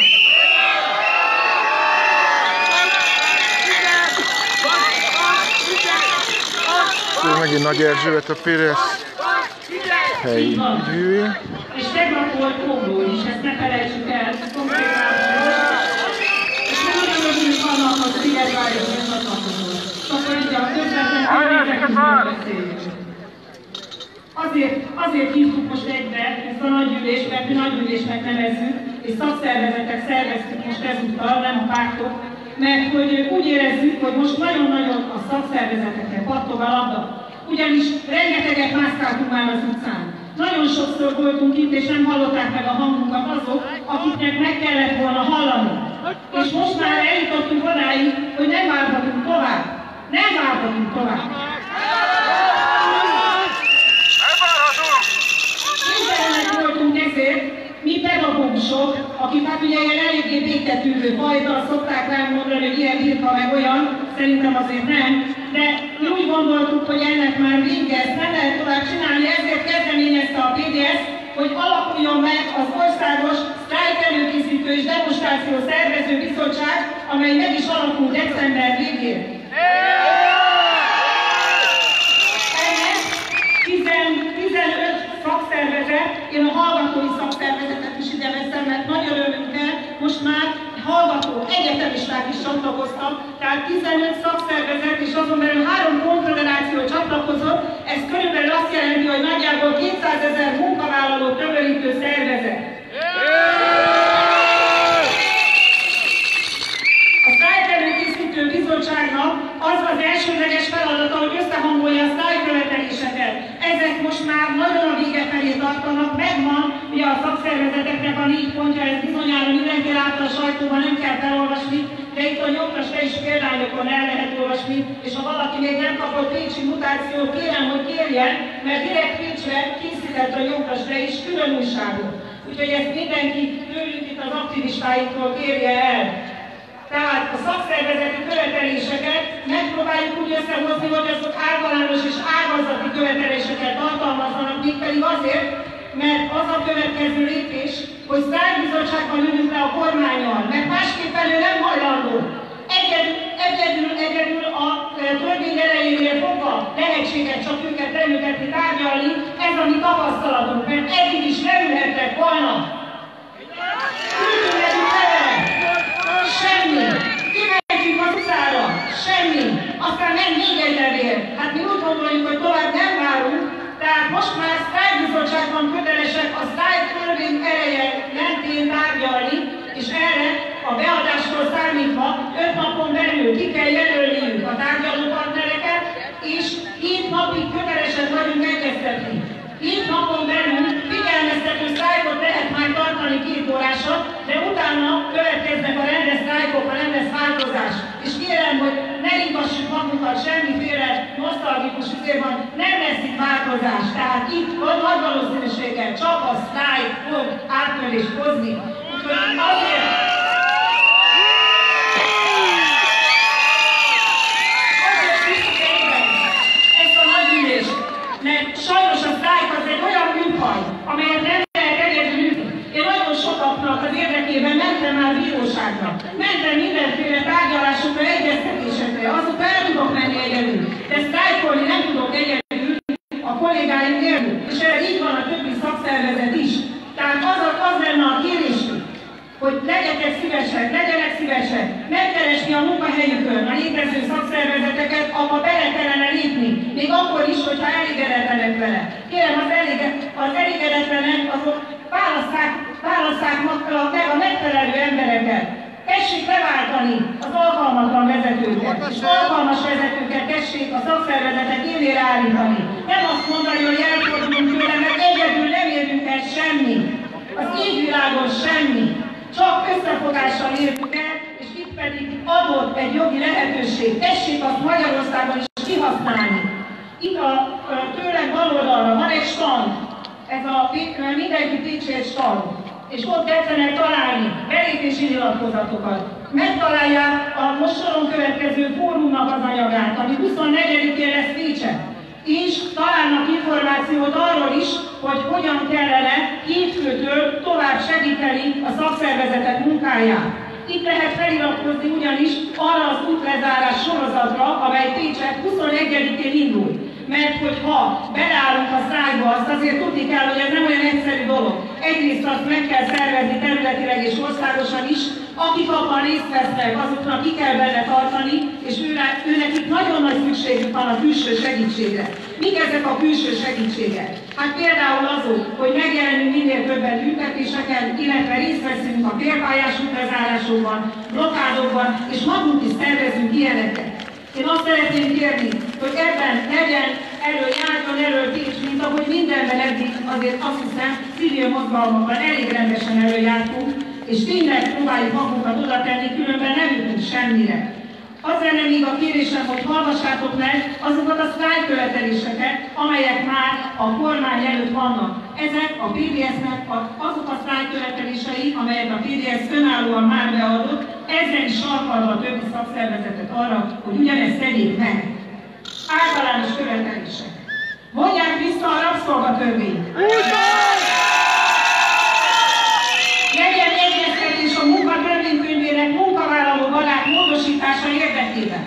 Megint Nagy Erzsébet a Pérez helyi ügyvívő. És tegnap volt Kóból is, ezt ne felejtsük el, konkrétan. És nem olyan örülünk annak, hogy Szigetváros nem csatlakozott. Akkor így a közvetlen beszéljünk. Azért hívtuk most egybe ezt a nagygyűlést, mert mi nagygyűlésnek nevezzük, és szakszervezetek szerveztük most ezúttal, nem a pártok, mert hogy úgy érezzük, hogy most nagyon-nagyon a szakszervezetekre pattog a labda. Ugyanis rengeteget mászkáltunk már az utcán. Nagyon sokszor voltunk itt, és nem hallották meg a hangunkat azok, akiknek meg kellett volna hallani. És most már eljutottunk odáig, hogy nem várhatunk tovább. Nem várhatunk tovább. Kénytelenek voltunk ezért, mi pedagógusok, akik hát ugye ilyen eléggé béketűrő fajta, szokták rám mondani, hogy ilyen birka meg olyan, szerintem azért nem, de mi úgy gondoltuk, hogy ennek már vége, ezt nem lehet tovább csinálni, ezért kezdeményezte a PDS, hogy alakuljon meg az Országos Sztrájk Előkészítő és Demonstráció Szervező Bizottság, amely meg is alakul december végén. Ennek 15 szakszervezet, én a hallgatói szakszervezetet is ide veszem, mert nagy örömünkkel most már hallgató, egyetemisták is csatlakoztak, tehát 15 szakszervezet és azon belül 3 konfederáció csatlakozott, ez körülbelül azt jelenti, hogy nagyjából 200 000 munkavállalót tömörítő szervezet. A Sztrájk Előkészítő Bizottságnak az az elsődleges feladata, hogy összehangolja a sztrájkköveteléseket. Ezek most már nagyon a vége felé tartanak, megvan ugye a szakszervezeteknek a 4 pontja, ez bizonyára mindenki látta a sajtóban, nem kell felolvasni, de itt a nyomtasra is példányokon el lehet olvasni, és ha valaki még nem kapott pécsi mutációt, kérem, hogy kérjen, mert direkt Pécsre készített a nyomtasra is külön újságot. Úgyhogy ezt mindenki tőlünk itt az aktivistáinktól kérje el. Tehát a szakszervezeti követeléseket megpróbáljuk úgy összehozni, hogy azok általános és ágazati követeléseket tartalmazzanak, mégpedig azért, mert az a következő lépés, hogy sztrájkbizottságban ülünk le a kormánnyal, mert másképpen ő nem hajlandó. Egyedül a törvény erejénél fogva lehetséges csak őket leültetni, tárgyalni, ez a mi tapasztalatunk, mert eddig is leülhettek volna. Küldünk nekünk levelet, semmi. Kimentjük az utcára, semmi. Aztán nem még egy levél. Hát mi úgy gondoljuk, hogy tovább nem várunk, tehát most már sztrájkbizottságban kötelesek a sztrájk törvény ereje mentén tárgyalni, és erre a beadástól számítva 5 napon belül ki kell jelölniük a tárgyalópartnereket, és 7 napig kötelesek vagyunk egyeztetni. demokratikus üzében nem lesz itt változás. Tehát itt nagy valószínűséggel csak a sztrájk fog áttörést hozni. Úgyhogy azért visszük egyben ezt a nagy ülést, mert sajnos a sztrájk az egy olyan műfaj, amelyet nem lehet egyedül ütni. Én nagyon sokaknak az érdekében mentem már bíróságra. Mentem mindenféle tárgyalásokra, egyeztetésekre. Azóta el tudok menni egyedül. De sztrájkolni nem tudok egyedül a kollégáim nélkül. És erre így van a többi szakszervezet is. Tehát az lenne a kérésünk, hogy legyenek szívesek megkeresni a munkahelyükön a létező szakszervezeteket, abba bele kellene lépni, még akkor is, hogyha elégedetlenek vele. Kérem, az elégedetlenek azok válasszák meg a megfelelő embereket. Tessék leváltani az alkalmatlan vezetőket, és alkalmas vezetőket tessék a szakszervezetek élére állítani. Nem azt mondani, hogy elfordulunk tőle, mert egyedül nem érünk el semmi. Az égvilágon semmi. Csak összefogással értük el, és itt pedig adott egy jogi lehetőség. Tessék azt Magyarországon is kihasználni. Itt tőlem bal oldalra van egy stand. Ez a mindenki Pécsért stand. És ott tetszenek találni belépési nyilatkozatokat. Megtalálják a most soron következő fórumnak az anyagát, ami 24-én lesz Pécsen. És találnak információt arról is, hogy hogyan kellene hétfőtől tovább segíteni a szakszervezetek munkáját. Itt lehet feliratkozni ugyanis arra az útlezárás sorozatra, amely Pécset 21-én indul. Mert hogyha beleállunk a sztrájkba, azt azért tudni kell, hogy ez nem olyan egyszerű dolog. Egyrészt azt meg kell szervezni területileg és országosan is, akik abban részt vesznek, azoknak ki kell benne tartani, és őnekik nagyon nagy szükségük van a külső segítségre. Mik ezek a külső segítségek? Hát például azok, hogy megjelenünk minél többen tüntetéseken, illetve részt veszünk a félpályás útlezárásokban, blokkádokban, és magunk is szervezünk ilyeneket. Én azt szeretném kérni, hogy ebben legyen járjon elő Pécs, mint ahogy mindenben eddig azért azt hiszem civil mozgalmakban elég rendesen előjártunk, és tényleg próbáljuk magunkat oda tenni, különben nem jutunk semmire. Az lenne még a kérésem, hogy hallgassátok meg azokat a sztrájkköveteléseket, amelyek már a kormány előtt vannak. Ezek a PDS-nek azok a sztrájkkövetelései, amelyek a PDS önállóan már beadott, ezzel is sarkalva a többi szakszervezetet arra, hogy ugyanezt tegyék meg. Általános követelések. Vonják vissza a rabszolgatörvényt. Legyen egyeztetés a munkatörvénykönyvének munkavállaló barát módosítása érdekében.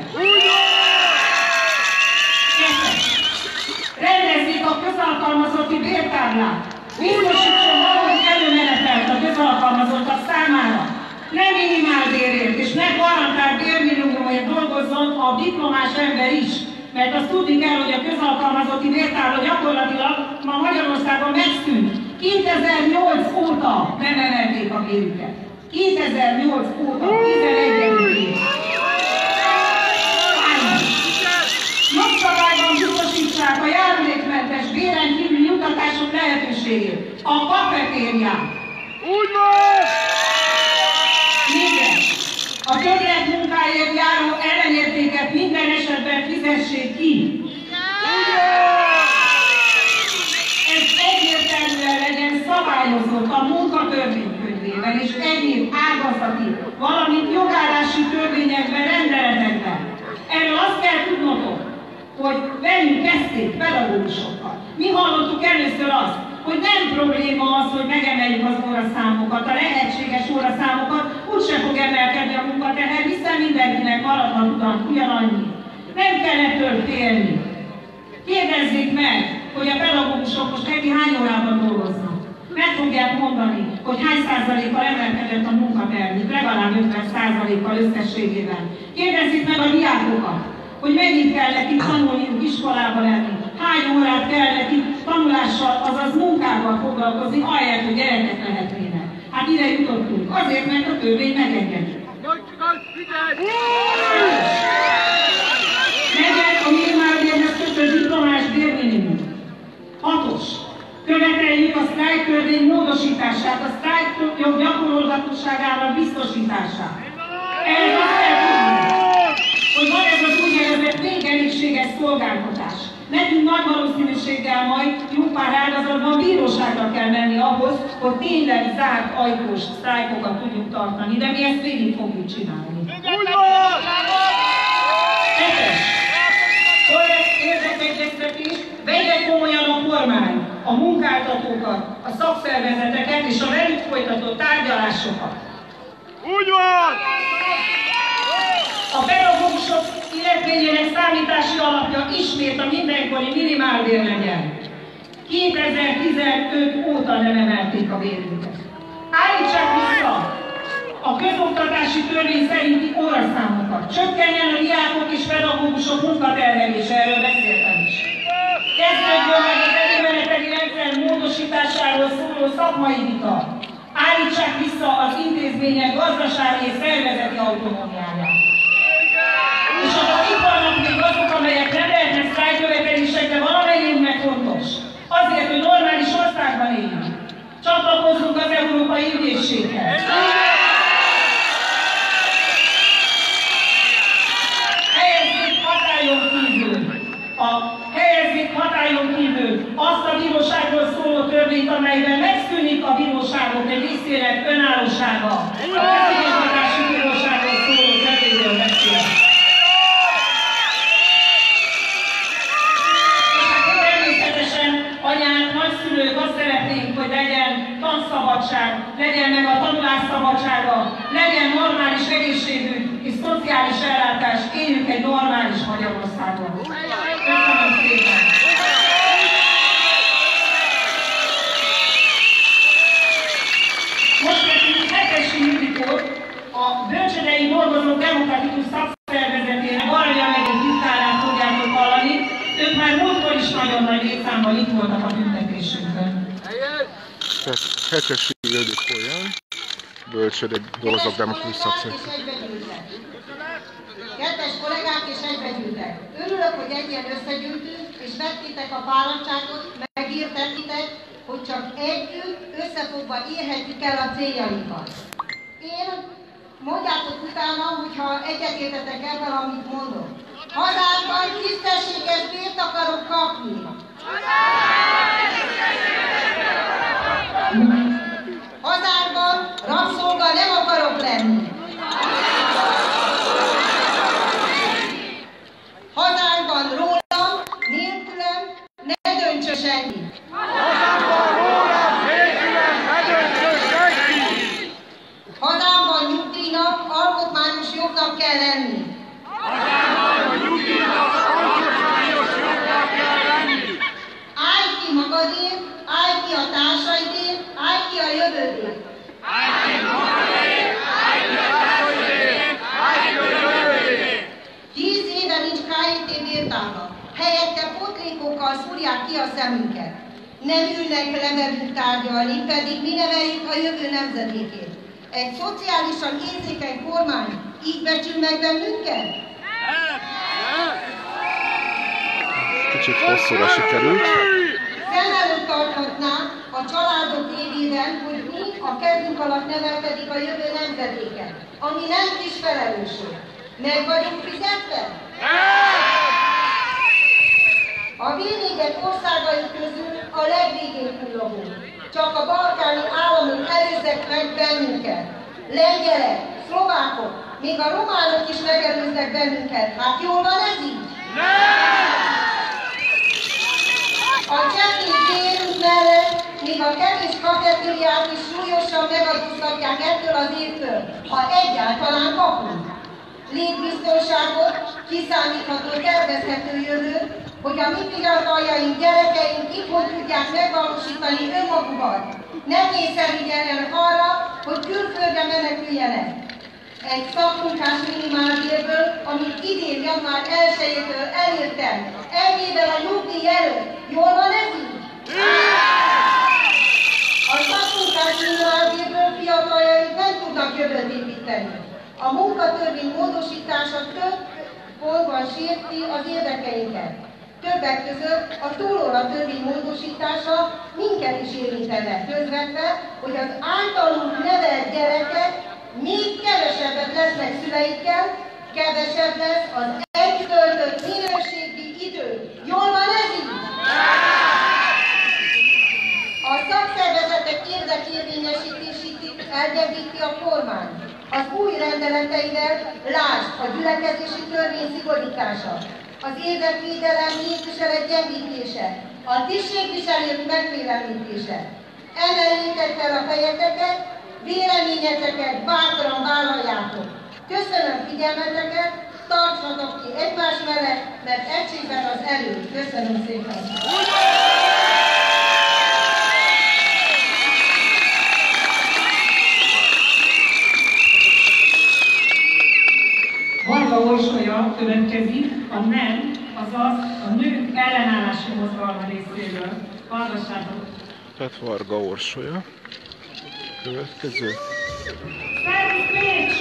Rendezzék a közalkalmazotti bértáblát. Biztosítson valahogy előmenetelt a közalkalmazottak számára. Ne minimálbérért és ne garantált bérminimumért dolgozzon a diplomás ember is. Mert azt tudni kell, hogy a közalkalmazotti bértábla gyakorlatilag ma Magyarországon megszűnt. 2008 óta nem emelték a bérüket. 2008 óta, 11. év. Jogszabályban biztosítsák a járulékmentes béren kívüli juttatások lehetőségét. A kafetérián. Úgy van! Igen. A többletmunkáért járó ellenértéket minden esetben fizessék ki. Ez egyértelműen legyen szabályozott a munkatörvénykönyvében és egyéb ágazati, valamint jogállási törvényekben, rendeletekben. Erről azt kell tudnotok, hogy velünk kezdték pedagógusokkal. Mi hallottuk először azt, hogy nem probléma az, hogy megemeljük az óraszámokat, a lehetséges óraszámokat, úgyse fog emelkedni a munkateher, hiszen mindenkinek maradhat ugyanannyi. Nem kell ettől félni. Kérdezzék meg, hogy a pedagógusok most heti hány órában dolgoznak. Meg fogják mondani, hogy hány százalékkal emelkedett a munkaterhük, legalább 50%-kal összességében. Kérdezzék meg a diákokat, hogy mennyit kell nekik tanulniuk, iskolába lenni, hány órát kell nekik tanulással, azaz munkával foglalkozni, ahelyett, hogy gyerekek lehetnének. Hát ide jutottunk, azért, mert a törvény megengedi. Megyen a minimálbérhez kötött diplomás bérminimum. 6. Követeljük a sztrájktörvény módosítását, a sztrájkjog gyakorolhatóságának biztosítását. Ez azt kell tudni, hogy van ez az úgynevezett végelégséges szolgáltatás. Nekünk nagy valószínűséggel majd jó pár ágazatban bíróságra kell menni ahhoz, hogy tényleg zárt ajtós sztrájkokat tudjuk tartani, de mi ezt végig fogjuk csinálni. Érdekegyeztetés, vegye komolyan a kormány, a munkáltatókat, a szakszervezeteket és a velük folytatott tárgyalásokat. Úgy van! A pedagógusok illetményének számítási alapja ismét a mindenkori minimálbér legyen. 2015 óta nem emelték a bérünket. Állítsák vissza a közoktatási törvény szerinti óraszámokat. Csökkenjen a diákok és pedagógusok munkaterhelése, erről beszéltem is. Kezdődjön meg az előmeneteli rendszer módosításáról szóló szakmai vita. Állítsák vissza az intézmények gazdasági és szervezeti autonómiáját. És az iparnak még azok, amelyek nem lehetnek sztrájkkövetelésekre, valamelyiknek fontos. Azért, hogy normális országban éljünk. Csatlakozzunk az Európai Ügyészséghez. Helyezzék hatályon kívül azt a bíróságról szóló törvényt, amelyben megszűnik a bíróságok egy részének önállósága. A közigazgatási bíróságról szóló törvényről beszél. És akkor természetesen anyák, nagyszülők azt szeretnénk, hogy legyen tanszabadság, legyen meg a tanulásszabadsága, legyen normális egészségügy és szociális ellátás, éljünk egy normális Magyarországon. Köszönöm szépen! Most nekünk Hetesi Judikot, a Bölcsődei Dolgozók Demokratikus Szakszervezetének Aranya megyei titkárát fogjátok hallani. Ők már múltkor is nagyon nagy létszámban itt voltak a tüntetésünkön. Hetesi Judikó jön, Bölcsődei Dolgozók Demokratikus Szakszervezet. Kedves kollégák és egybegyűltek! Örülök, hogy ennyien összegyűltünk, és vettétek a fáradtságot, megértettitek, hogy csak együtt, összefogva érhetjük el a céljainkat. Én, mondjátok utána, hogyha egyetértetek ebben, amit mondok. Hazámban tisztességes bért akarok kapni. Hazámban rabszolga nem akarok lenni. Hazámban rólam, nélkülem ne döntsön senki. Hazámban rólam, nélkülem ne döntsön senki. Hazámban nyugdíjnak, alkotmányos jognak kell lenni. Hazámban a nyugdíjnak, alkotmányos jognak kell lenni. Állj ki magadért, állj ki a társaidért, állj ki a jövődért. Állj ki magadért, állj ki a társaidért, állj ki a jövődért. 10 éve nincs KIT bértábla. Helyette pótlékokkal szúrják ki a szemünket. Nem ülnek le velünk tárgyalni, pedig mi neveljük a jövő nemzedékét. Egy szociálisan érzékeny kormány így becsül meg bennünket? Kicsit hosszúra sikerült. Szem előtt tarthatnánk a családok évében, hogy mi a kezünk alatt nevelkedik a jövő nemzedéket, ami nem kis felelősség. Meg vagyunk fizetve? A V4-ek országai közül a legvégén kullogunk. Csak a balkáni államok előzzek meg bennünket. Lengyelek, szlovákok, még a románok is megelőznek bennünket. Hát jól van ez így? A csekély bérünk mellett még a kevés kafetériát is súlyosan megadóztatják ettől az évtől, ha egyáltalán kapunk. Létbiztonságot, kiszámítható, tervezhető jövőt, hogy a mi fiataljaink, gyerekeink itthon tudják megvalósítani önmagukat. Nem kényszerüljenek arra, hogy külföldre meneküljenek. Egy szakmunkás minimálbérből, amit idén január 1-től elértem, egy évvel a nyugdíj előtt. Jól van ez így? A szakmunkás minimálbérből fiataljaink nem tudnak jövőt építeni. A munkatörvény módosítása több pontban sérti az érdekeinket. Többek között a túlóra törvény módosítása minket is érintene közvetve, hogy az általunk nevelt gyerekek még kevesebbet lesznek szüleikkel, kevesebb lesz az együtt töltött minőségi idő. Jól van ez döntések érvényesítését elgyengíti a kormány. Az új rendeleteivel lásd a gyülekezési törvény szigorítása, az érdekvédelem képviselet gyengítése, a tisztségviselők megfélemlítése. Emeljétek fel a fejeteket, véleményeteket bátran vállaljátok. Köszönöm figyelmeteket, tartsatok ki egymás mellett, mert egységben az erő. Köszönöm szépen! Varga Orsolya következik, a NEM, azaz a Nők Ellenállási Mozgalma részéről. Hallgassátok! Tehát Varga Orsolya. Következő. Szervusz Pécs!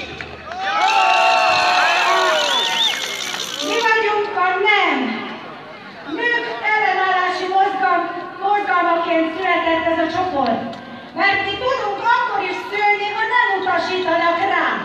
Mi vagyunk a NEM! Nők Ellenállási Mozgalmaként született ez a csoport. Mert mi tudunk akkor is szülni, ha nem utasítanak ránk.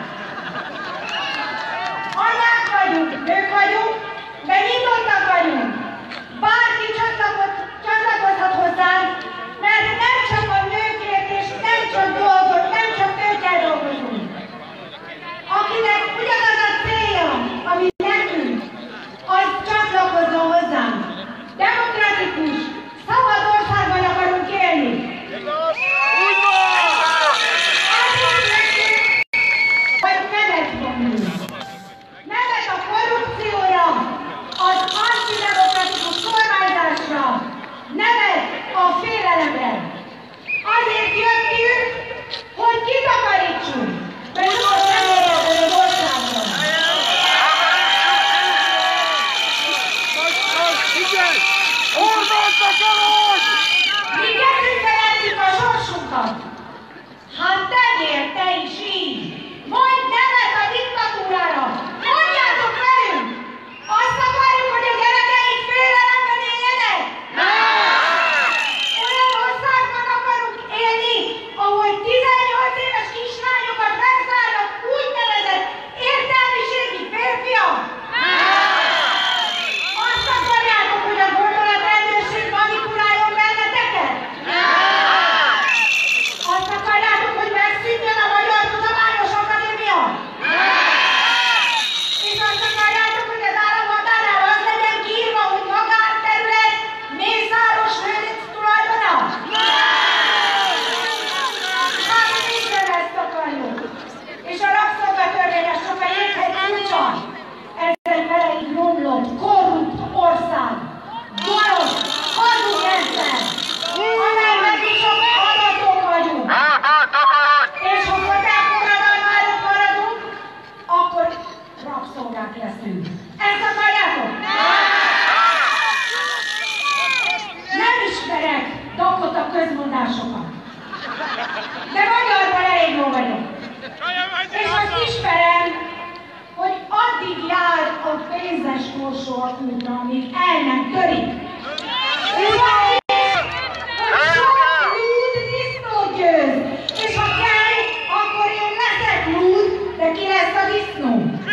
Anyák vagyunk, nők vagyunk, de nyitottak vagyunk. Bárki csatlakozhat hozzánk, mert nem csak a nőkért és nem csak nőkkel dolgozunk. Akinek ugyanaz a célja, ami nekünk, az csatlakozzon hozzánk. Demokratikus, szabad országban akarunk élni. Azért nekünk, hogy nevet mondunk. Nevet a korrupcióra, az antidemokratikus kormányzásra, nevet a félelemre. Azért jöttünk, hogy kitakarítsunk, mert most nem érhető az országban. Mi kezünkbe vettük a sorsunkat. Hát tegyél te is így! Mondj nevet a diktatúrára! Mondjátok velünk! Azt akarjuk, hogy a gyerekeink félelemben éljenek? Olyan országban akarunk élni, ahol 18 éves kislányokat megzárnak úgynevezett értelmiségi férfiak? Azt akarjátok, hogy a gondolatrendőrség manipuláljon benneteket? Azt akarjátok, hogy megszűnjön a Magyar Tudományos Akadémia? És azt akarjátok, hogy az államhatárára az legyen kiírva, hogy magánterület Mészáros Lőrinc tulajdona? Hát minden ezt akarjuk. És a rabszolgatörvényes csak a jéghegy kulcsa. Ezzel vele így romlott, korrupt ország. Gonosz, hazug rendszer, amelyben mi csak adatok vagyunk. És ha forradalmárok maradunk, akkor rabszolgák leszünk. Ezt akarjátok? Nem ismerek Dakota közmondásokat, de magyarban elég jó vagyok. És azt ismerem, hogy addig jár a pénzes korsó a kútra, amíg el nem törik. Hogy sok lúd disznót győz, és ha kell, akkor én leszek lúd, de ki lesz a disznó?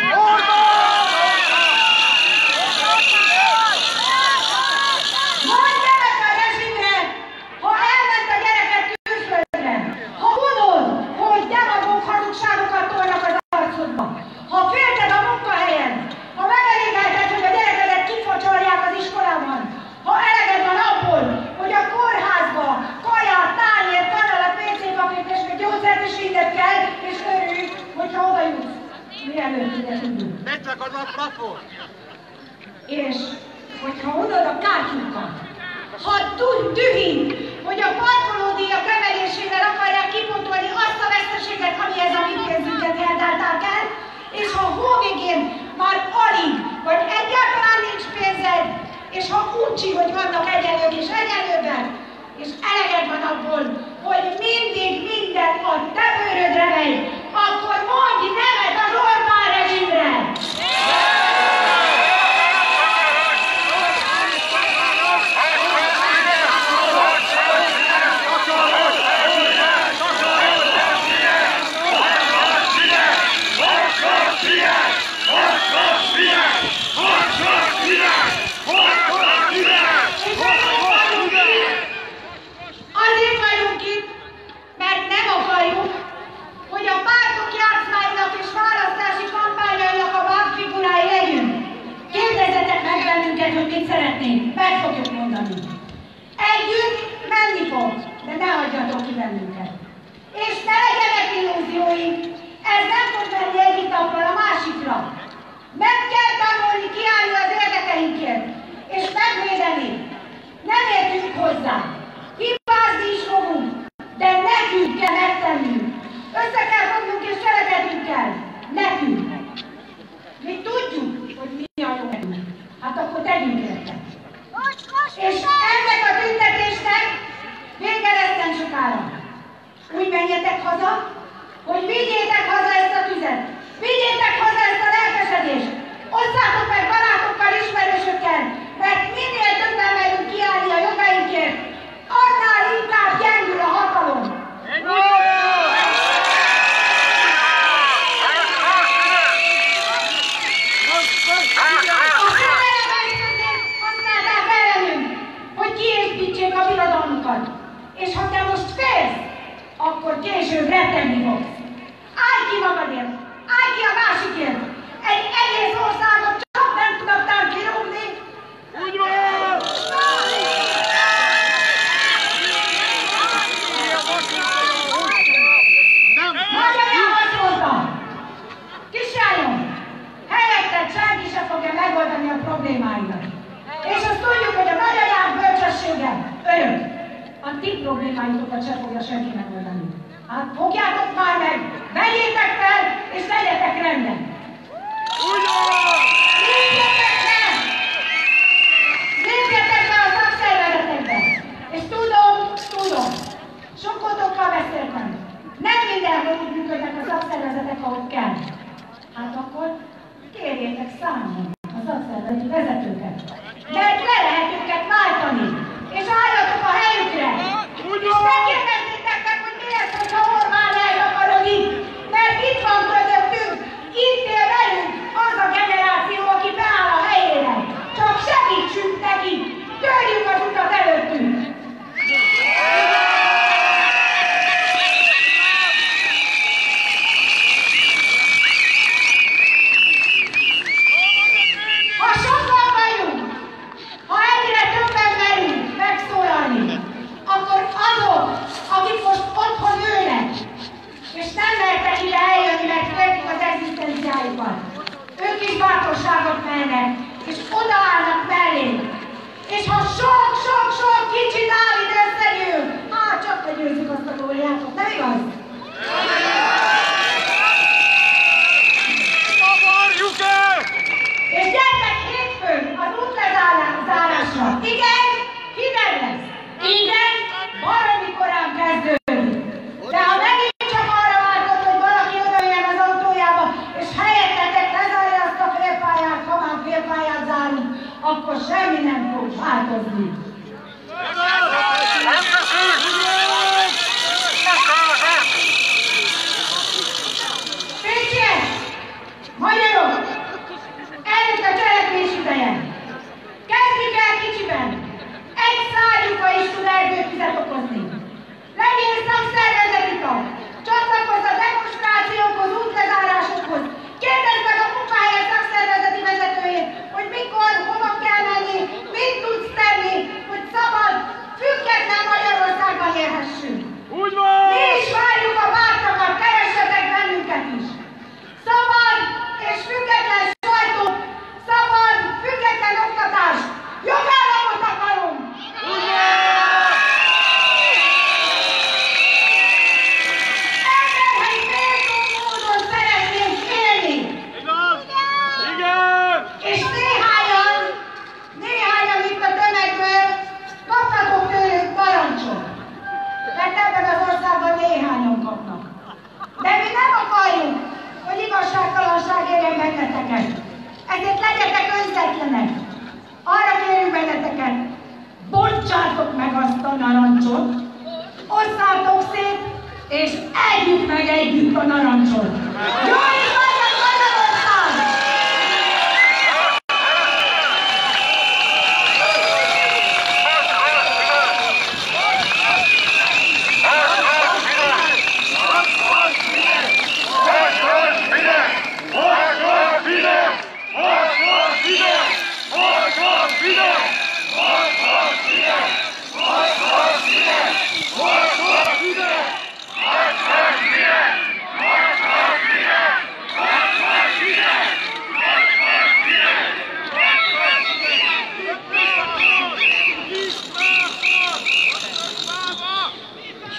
Mondj nevet a rezsimre, ha elment a gyereket külföldre, ha mondod, hogy demagóg hazugságokat tolnak az arcodba, ha félted a munkahelyen, ha megelégelted, hogy a gyerekedet kifacsolják az iskolában, ha eleged van abból, hogy a kórházba kaját, tányért, kanalat, WC-papírt és még gyógyszert is vindet kell, és örülj, hogyha oda jutsz. Mielőtt ide tudunk. Ne csak az a plafon! És hogyha odaad a kártyunkat, ha dühín, hogy a parkolódíjak emelésével akarják kipontolni azt a veszteséget, amihez a mi pénzünket heldálták el, és ha a hó végén már alig, vagy egyáltalán nincs pénzed, és ha uncsi, hogy vannak egyenlők és egyenlőbbek, és eleged van abból, hogy mindig minden a te bőrödre megy, akkor mondj nevet az Orbán rezsimre! Fidesz! zárjon ki bennünket. És ne legyenek illúzióink, ez nem fog menni egyik napról a másikra. Meg kell tanulni kiállni az érdekeinkért, és megvédeni. Nem értünk hozzá. Hibázni is fogunk, de nekünk kell megtennünk. Össze kell fognunk és cselekednünk kell. Nekünk. Mi tudjuk, hogy mi a jó nekünk. Hát akkor tegyünk érte. És ennek a tüntetésnek vége lesz nem sokára. Úgy menjetek haza, hogy vigyétek haza ezt a tüzet. Vigyétek haza ezt a lelkesedést. Osszátok meg barátokkal, ismerősökkel, mert minél többen megyünk kiállni a jogainkért, annál inkább gyengül a hatalom. Használták ellenünk, hogy kiépítsék a birodalmukat. És ha te most félsz, akkor később rettegni fogsz. Állj ki magadért! Állj ki a másikért! Egy egész országot csak nem tudtál kirúgni! Úgy van! Magyarán azt mondta! Kisrályom! Helyetted senki se fogja megoldani a problémáidat. És azt tudjuk, hogy a nagyanyák bölcsessége örök. A ti problémáitokat se fogja senki megoldani. Hát fogjátok már meg, vegyétek fel, és legyetek rendben! Lépjetek be! Lépjetek be a szakszervezetekbe! És tudom, sokotokkal beszéltem. Nem mindenhol úgy működnek a szakszervezetek, ahogy kell. Hát akkor kérjétek számon a szakszervezeti vezetőket. Mert le lehet őket váltani, és álljatok a helyükre! És megkérdezzétek meg, hogy mi lesz, hogyha Orbán eltakarodik, mert itt van közöttünk, itt él velünk az a generáció, aki beáll a helyére. Csak segítsünk neki, törjük az utat előttünk! Ha sokan vagyunk, ha egyre többen merünk megszólalni, akkor azok, akik most otthon ülnek, és nem mertek ide eljönni, mert féltik az egzisztenciájukat, ők is bátorságot mernek, és odaállnak mellé. És ha sok kicsi Dávid összegyűl, hát csak legyőzzük azt a Góliátot, nem igaz? És gyertek hétfőn az útlezárásra. Igen, hideg lesz. Igen, baromi korán kezdődik. De ha megint csak arra vártok, hogy valaki odajöjjön az autójába, és helyettetek lezárja azt a félpályát, ha már félpályát zárunk, akkor semmi nem fog változni. Pécsiek! Magyarok! Eljött a cselekvés ideje! Kezdjük el kicsiben! Egy szárnyuka is tud erdőtüzet okozni. Legyél szakszervezeti tag! Csatlakozz a demonstrációkhoz, útlezárásokhoz! Kérdezd meg a munkahelyek szakszervezeti vezetőjét, hogy mikor, hova kell menni, mit tudsz tenni, hogy szabad, független Magyarországban élhessünk. Úgy van! Mi is várjuk a bátrakat, keressetek bennünket is! Szabad és független sajtó, szabad, független oktatás! Jogállamot akarunk! Úgy van! Emberhelyi méltó módon szeretnénk élni! Igen! És néhányan itt a tömegből kaptatok tőlük parancsot. Mert ebben az országban néhányan kapnak. De mi nem akarjuk, hogy igazságtalanság érjen benneteket. Ezért legyetek önzetlenek. Arra kérünk benneteket, bontsátok meg azt a narancsot, osszátok szét, és együtt meg együtt a narancsot. Jó és legyen Magyarország! Fidesz!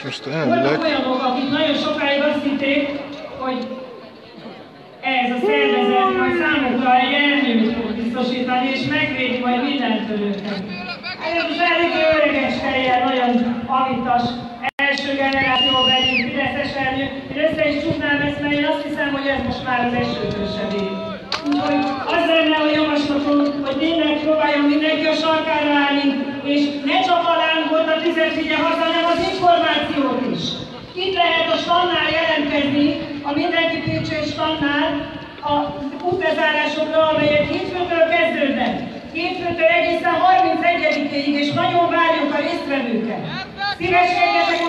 most voltak elvileg... olyanok, akik nagyon sokáig azt hitték, hogy ez a szervezet majd számukra egy ernyőt fog biztosítani, és megvédi majd mindentől őket. Ez az elég öreges fejjel, nagyon avitas, első generációbeli fideszes ernyő. Én össze is csuknám ezt, mert én azt hiszem, hogy ez most már az esőtősebbé. Úgyhogy az lenne a javaslatom, hogy tényleg próbáljon mindenki a sarkára állni, és ne csak a lángot, a tüzet vigye haza, hanem az információt is. Itt lehet a standnál jelentkezni, a Mindenki Pécső standnál az útbezárásokra, amelyek hétfőtől kezdődnek. Hétfőtől egészen 31-ig, és nagyon várjuk a résztvevőket. Szíveskedjetek